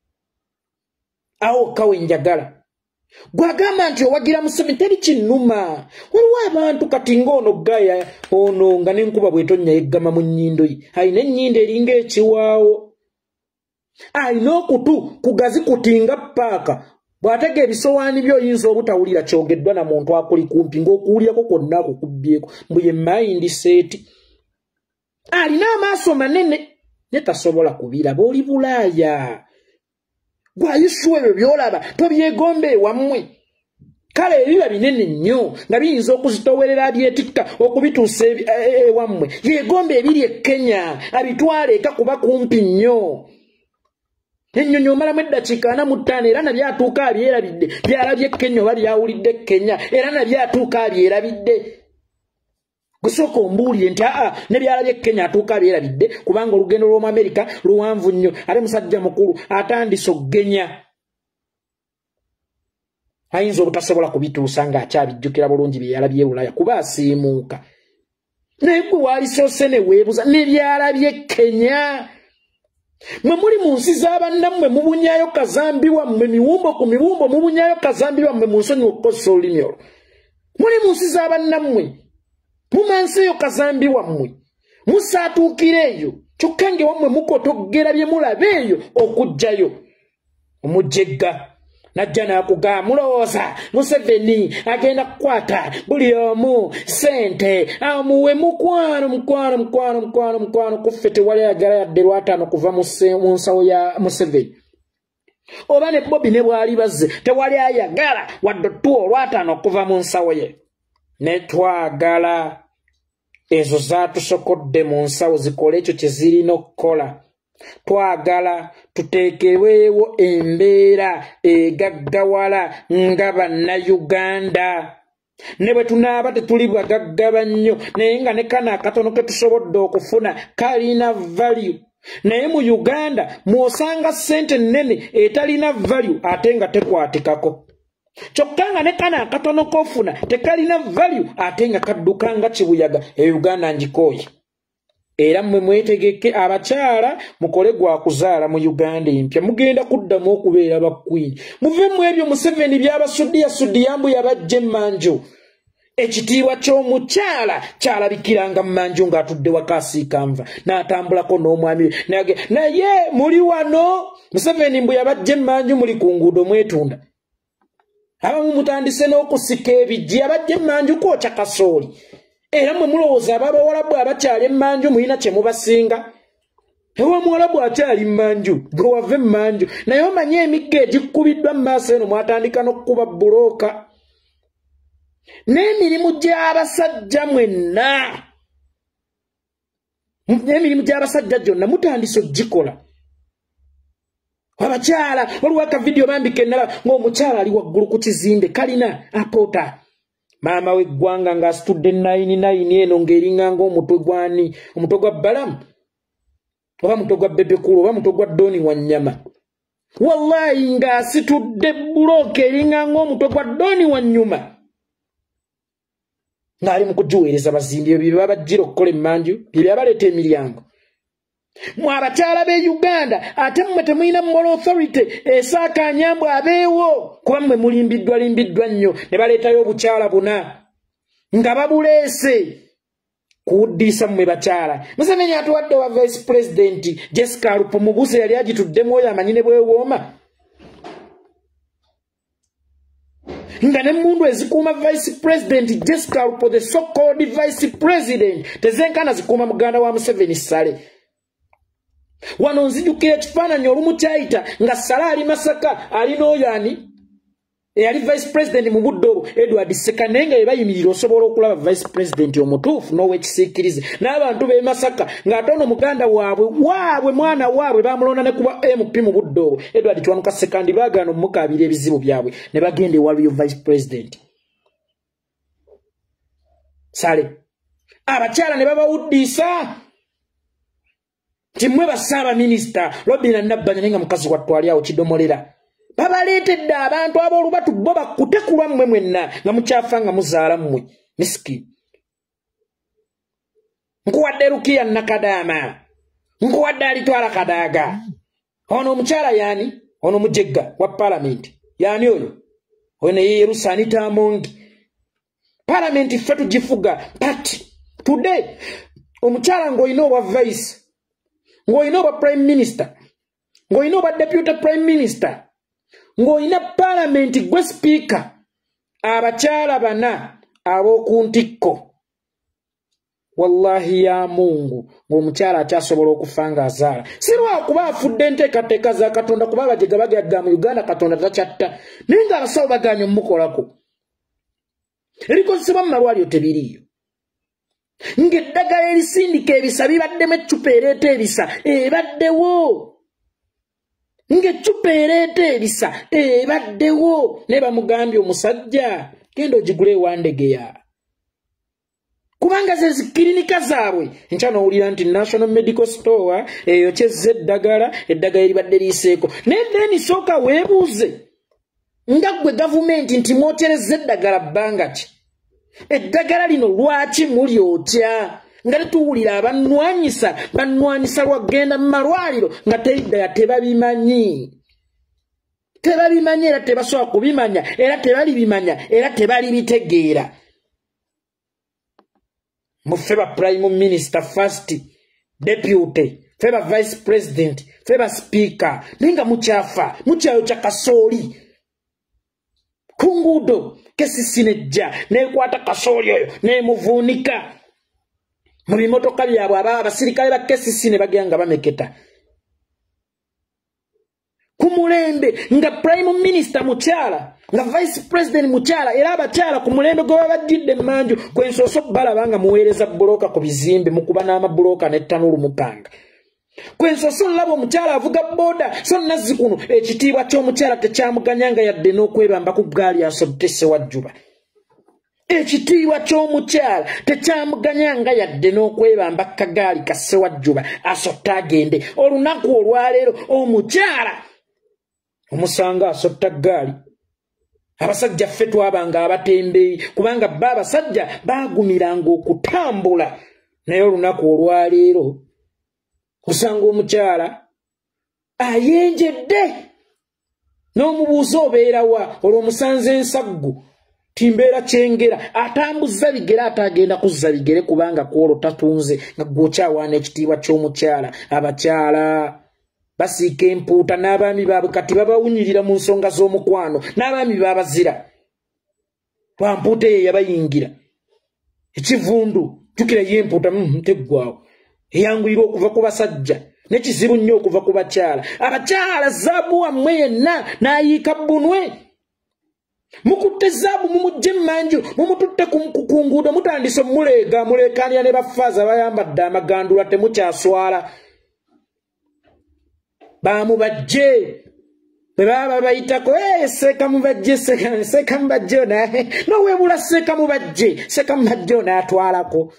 awo kawe njagala gwagamba nti owagira Museveni teri kinnuma waliwo abantu kati ng'ono gaya ono nga n'enkuba bw'etonnya yeggama mu nnyindo ye alina ennyindo eringa ekiwaawo alina okutu kugazi kutinga paaka bw'atega ebisowaani by'oyinza obutawulira kyogeddwa na muntu akuli kumpi ng'okuwulyako kwonna akukubyeko mbu ye mindset alina amaaso manene ne tasobola kubiraba oli bulaaya gwayiswa ebyo by'olaba tobyegomba ewammwe kale ebiba binene nnyo nga biyinza okuzitowerera byetikka okubituusa ewammwe yegomba ebiri e Kenya abitwale eka kuba kumpi nnyo ennyonyi omalamu eddakiika ana mu ttaano era nabyatuuka abyerabidde byalabye Kenya oba byawulidde Kenya era nabyatuuka abyerabidde gusooka ombuulire nti aa ne byalabye Kenya atuuka abyerabidde kubanga olugendo lw'omu Amerika luwanvu nnyo ate musajja mukulu atandise okugenya ayinza obutasobola kubituusa ng'akyabijjukira bulungi bye yalabye e Bulaya kuba asiimuuka naye gwe waalisoose ne weebuuza ne byalabye Kenya mwe muli mu nsi z'abannammwe mubunyayo kazambi wammwe miwumbo ku miwumbo mubunyayo kazambi wammwe mu nsonyi okukozesa olulimi olwo muli mu nsi z'abannammwe mumanseeyo kazambi wammwe musaatuukira eyo kyokka nge wammwe mukotoggera bye mulaba eyo okugjayo omujjegga najja n'akugamba mulowooza Museveni agenda kukwata buli omu sente amuwe mukwano mukwano mukwano mukwano mukwano kuffe tewali ayagala yadde lwataano kuva mu nsawo ya Museveni oba ne Bobi ne bwali bazze tewali ayagala wadde otuwa olwataano okuva mu nsawo ye ne twagala ezo zaatusokodde mu nsawo zikole ekyo kye zirina okukola twagala tuteekeweewo embeera egaggawala nga bannayuganda ne bwe tunaaba tetuli bagaggaba nnyo naye nga ne kano akatono ke tusobodde okufuna kalina value naye mu Uganda mw'osanga ssente nnene etalina value ate nga tekwatikako kyokka nga ne kano akatono k'ofuna tekalina value ate nga kadduka nga kibuyaga e Uganda ngikooye era mmwe mwetegeke abakyala mukole gwa kuzaala mu Uganda empya mugenda kuddamu okubeera ba queen muve mu ebyo Museveni by'abasuddiya suddiyambu yabajja emmanju ekitiibwa ky'omukyala kyalabikiranga mmanju ng'atudde wakaasiika nva n'atambulako n'omwami naye muli wano Museveni mbu yabajja emmanju muli ku nguudo mwetunda abamu mutandise n'okusika ebijji abajja emmanju kwokya kasooli era mwe mulowooza ab'abawalabu abakyali emmanju mulina kye mubasinga ewa muwalabu akyali mmanju gwe wava emmanju naye omanye emigga egikubiddwa mu maaso eno mwatandika n'okkuba bulooka n'emirimu gy'abasajja mwenna n'emirimu gy'abasajja gyonna mutandise ogikola abakyala waliwo akavidiyo bambika ennala ng'omukyala ali waggulu ku kizimbe kalina apoota maama w'eggwanga ng'asitudde nayini nayini eno ng'eringa ng'omutwe gwani omutwe gwa Balamu oba mutwe gwa Bebekulu oba mutwe gwa Doni Wanyama wallahi ng'asitudde bulooka eringa ng'omutwe gwa Doni Wanyuma ng'ali mu kugiweereza bazimbi ebyo bye babajjira okukola emmanju bye byabaleeta emiryango mwe abakyala b'e Uganda ate mmwe temulina moral authority esaakaanya mbwe abeewo kuba mmwe mulimbiddwa limbiddwa nnyo ne baleetayo obukyala buna nga babuleese kuwuddiisa mmwe bakyala Museveni atuwadde wa vice president Jessica Alupo mubuuze yali agituddemu oyo amanyi ne bwewooma nga n'emmundu ezikuuma vice president Jessica Alupo the so called vice president tezenkana zikuuma muganda wa Museveni Sale wano nzijukira ekifaananyi olumu kyayita nga Sala ali Masaka alina oyo ani eyali vice president mu budde obwo Edward Seka naye nga bebayimirira osobola okulaba vice president omutuufu n'owekisiikirize n'abantu b'e Masaka ng'ate ono muganda waabwe waabwe mwana waabwe bamulonda ne kuba M P mu budde obwo Edward Kiwanuka Sekandi baagaana omukaabira ebizibu byabwe ne bagenda ewaliyo vice president sale abakyala ne babawuddisa timwe basaba minister Robina Nabbanja nenga mukazi watwali awo kidomolera babaleetedde abantu ab'olubatu bo bakutekulwa mmwe mwenna nga mukyafanga muzaala mmwe miski nkuwadde Rukiya Nakadama nkuwadde alitwala Kadaaga ono omukyala yani ono mujegga wa parliament yani oyo oyo ne Yerusani Tamongi parliament ffe tugifuga but today omukyala ng'olina obwa vice ng'olina obwa prime minister ng'olina obwa deputy prime minister ng'olina parliament gwe speaker abakyala bana ab'oku ntikko wallahi ya Mungu ng'omukyala akyasobola okufa ng'azaala si lwakuba afudde enteekateeka za Katonda kuba abajega bagagga mu Uganda Katonda takyatta naye ng'abasawo baganya omukolako erikozesebwa mu malwaliro tebiriiyo ng'eddagala erisindika ebisa bibaddemu eccupa ereeta ebisa ebaddewo ng'eccupa ereeta ebisa ebaddewo ne bamugambye omusajja genda ogigule ewandegeya kubanga ze zikirinika zaabwe nkya n'owulira nti National Medical Store eyo kyezza eddagala eddagala eribadde liiseeko naye then sooka weebuuze nga ggwe gavumenti nti mwoterezza eddagala bbanga ki eddagala lino lwaki mulyotya nga tetuwulira abannwanyisa bannwanyisa lwagenda mu malwaliro nga teriddaga tebabimanyi tebabimanyi era tebasobola kubimanya era tebali bimanya era tebali bitegeera mufeba prime minister first deputy feba vice president feba speaker ninga muchafa muchayo cha kasooli kungudo kesisinejja nekwata kasooli oyo nemuvuunika mu bimotoka byabwe aba abasirikale ba kesisine bagenda bameketa kumulembe nga prime minister muchala nga vice president muchala era abakyala ku mulembe gwe babajjidde manju kwensoso balabanga muweereza buloka ku bizimbe mukuba n'amabulooka n'ettanulu mupanga kwensoso labo muchala avuga boda so nazzikuno ekitiibwa ky'omukyala tekyamuganyanga yadde n'okwebamba ku gaali asobotese wajjuba ekitiibwa ky'omukyala tekyamuganyanga yadde n'okwebamba kagaali kasse wajjuba asotta agende olunaku olwaleero omukyala omusanga asotta gaali abasajja ffe twabanga abatembeeyi kubanga bba abasajja baagumiranga okutambula naye olunaku olwaleero osanga omukyala ayenjedde n'omubuuza obeerawa olw'omusanze ensaggu timbeera kyengera atambuzza bigere atagenda kuzza bigere kubanga kwolwo tatunze nga gwokyawaana ekitiibwa ky'omukyala abakyala basiika empuuta n'abaami baabwe kati babawunyirira mu nsonga z'omukwano n'abaami baabazira bampuuta eyo yabayingira ekivundu jjukira ye empuuta teggwawo eyanguyira okuva ku basajja n'ekizibu nnyo okuva ku bakyala abakyala zaabu wammwe yenna n'ayiika bbunwe mukutte zaabu mumujje mmanju mumututte ku nguudo mutandise muleega muleekaanira ne bafaaza bayambadde amagandula temukyaswala bamubajje baba bayitako eh seka mubajje seka seka mubajje na no webula seka mubajje seka mubajje na atwalako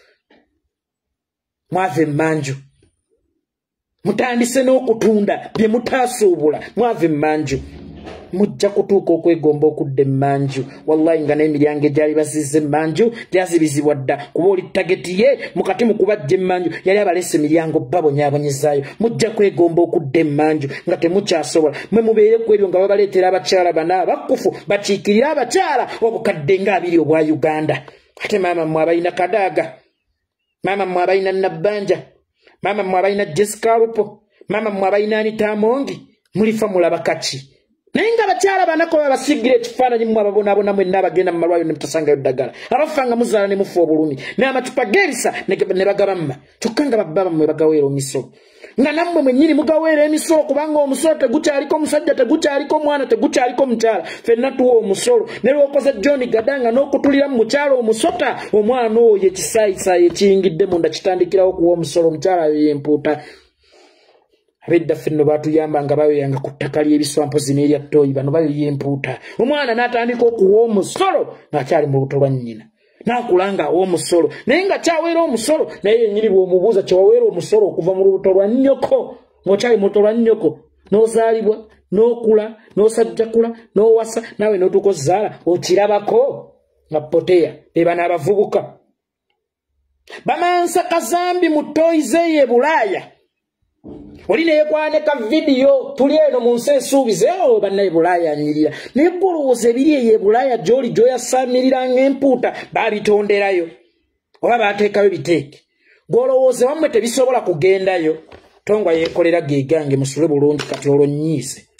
mwave manju mutandise n'okutunda bye mutaasuubula mwave manju mujja kutuuka okwegomba okudde manju wallahi nga n'emiryango egyali bazizze manju gyazibizibwa dda kuba oli tageti ye mukati mu kubajja manju yali abalese emiryango babonyaabonyezaayo mujja kwegomba okudde manju nga temukyasobola mwe mubeere ku ebyo nga babaleetera abakyala bana abakkufu bakiikirira abakyala obukadde ng'abiri obwa Uganda ate maama mmwe abalina Kadaaga maama mmwe abalina Nabbanja maama mmwe abalina Jessica Lupo maama mmwe abalina Anita Amongi mulifa mulaba kaki naye nga abakyala banako babasigira ekifaananyi mmwe ababonaabona mwenna abagenda mu malwaliro ne mutasangayo ddagala abafanga muzaala ne mufa obulumi n'amacupa gerisa ne bagabamma kyokka nga babba bammwe bagaweera omisolo nga nammwe mwennyini mugaweera emisolo kubanga omusolo tegukyaliko omusajja tegukyaliko omwana tegukyaliko mukyala ffenna tuwa omusolo ne lwokoze John Gadanga n'okutulira mu mukyala omusota omwana oyo ekisaayisaayi ekiyingidde munda kitandikirawo kuwa omusolo omukyala ayo yempuuta abedda ffenno baatuyamba nga bayoyanga ku ttaka ly'ebiswampo zino erya ttooyi bano bayo yempuuta omwana n'atandika okuwa omusolo ng'akyali mu lubuto lwa nnyina nakulanga omusolo naye nga kyawera omusolo naye nyiri bw'omubuuza kyawera omusolo okuva mu lubuto lwa nnyoko ng'okyali muto lwa nnyoko n'ozaalibwa n'okula n'osajjakula n'owasa naawe n'otuuka ozaala okirabako nga poteya be bano abavubuka bamansa kazambi mu ttooyi z'eyo e Bulaaya oli neekwaneka vidiyo tuli eno mu nsi ensuubize o bannaye Bulaaya anyirira naye golowooza ebiri eyo e Bulaaya gy'oli gy'oyasaamirira ng'empuuta baabitonderayo oba baateekayo biteeke golowooza wammwe tebisobola kugendayo tongwa yeekolera geegange musule bulungi kati olwo nnyiise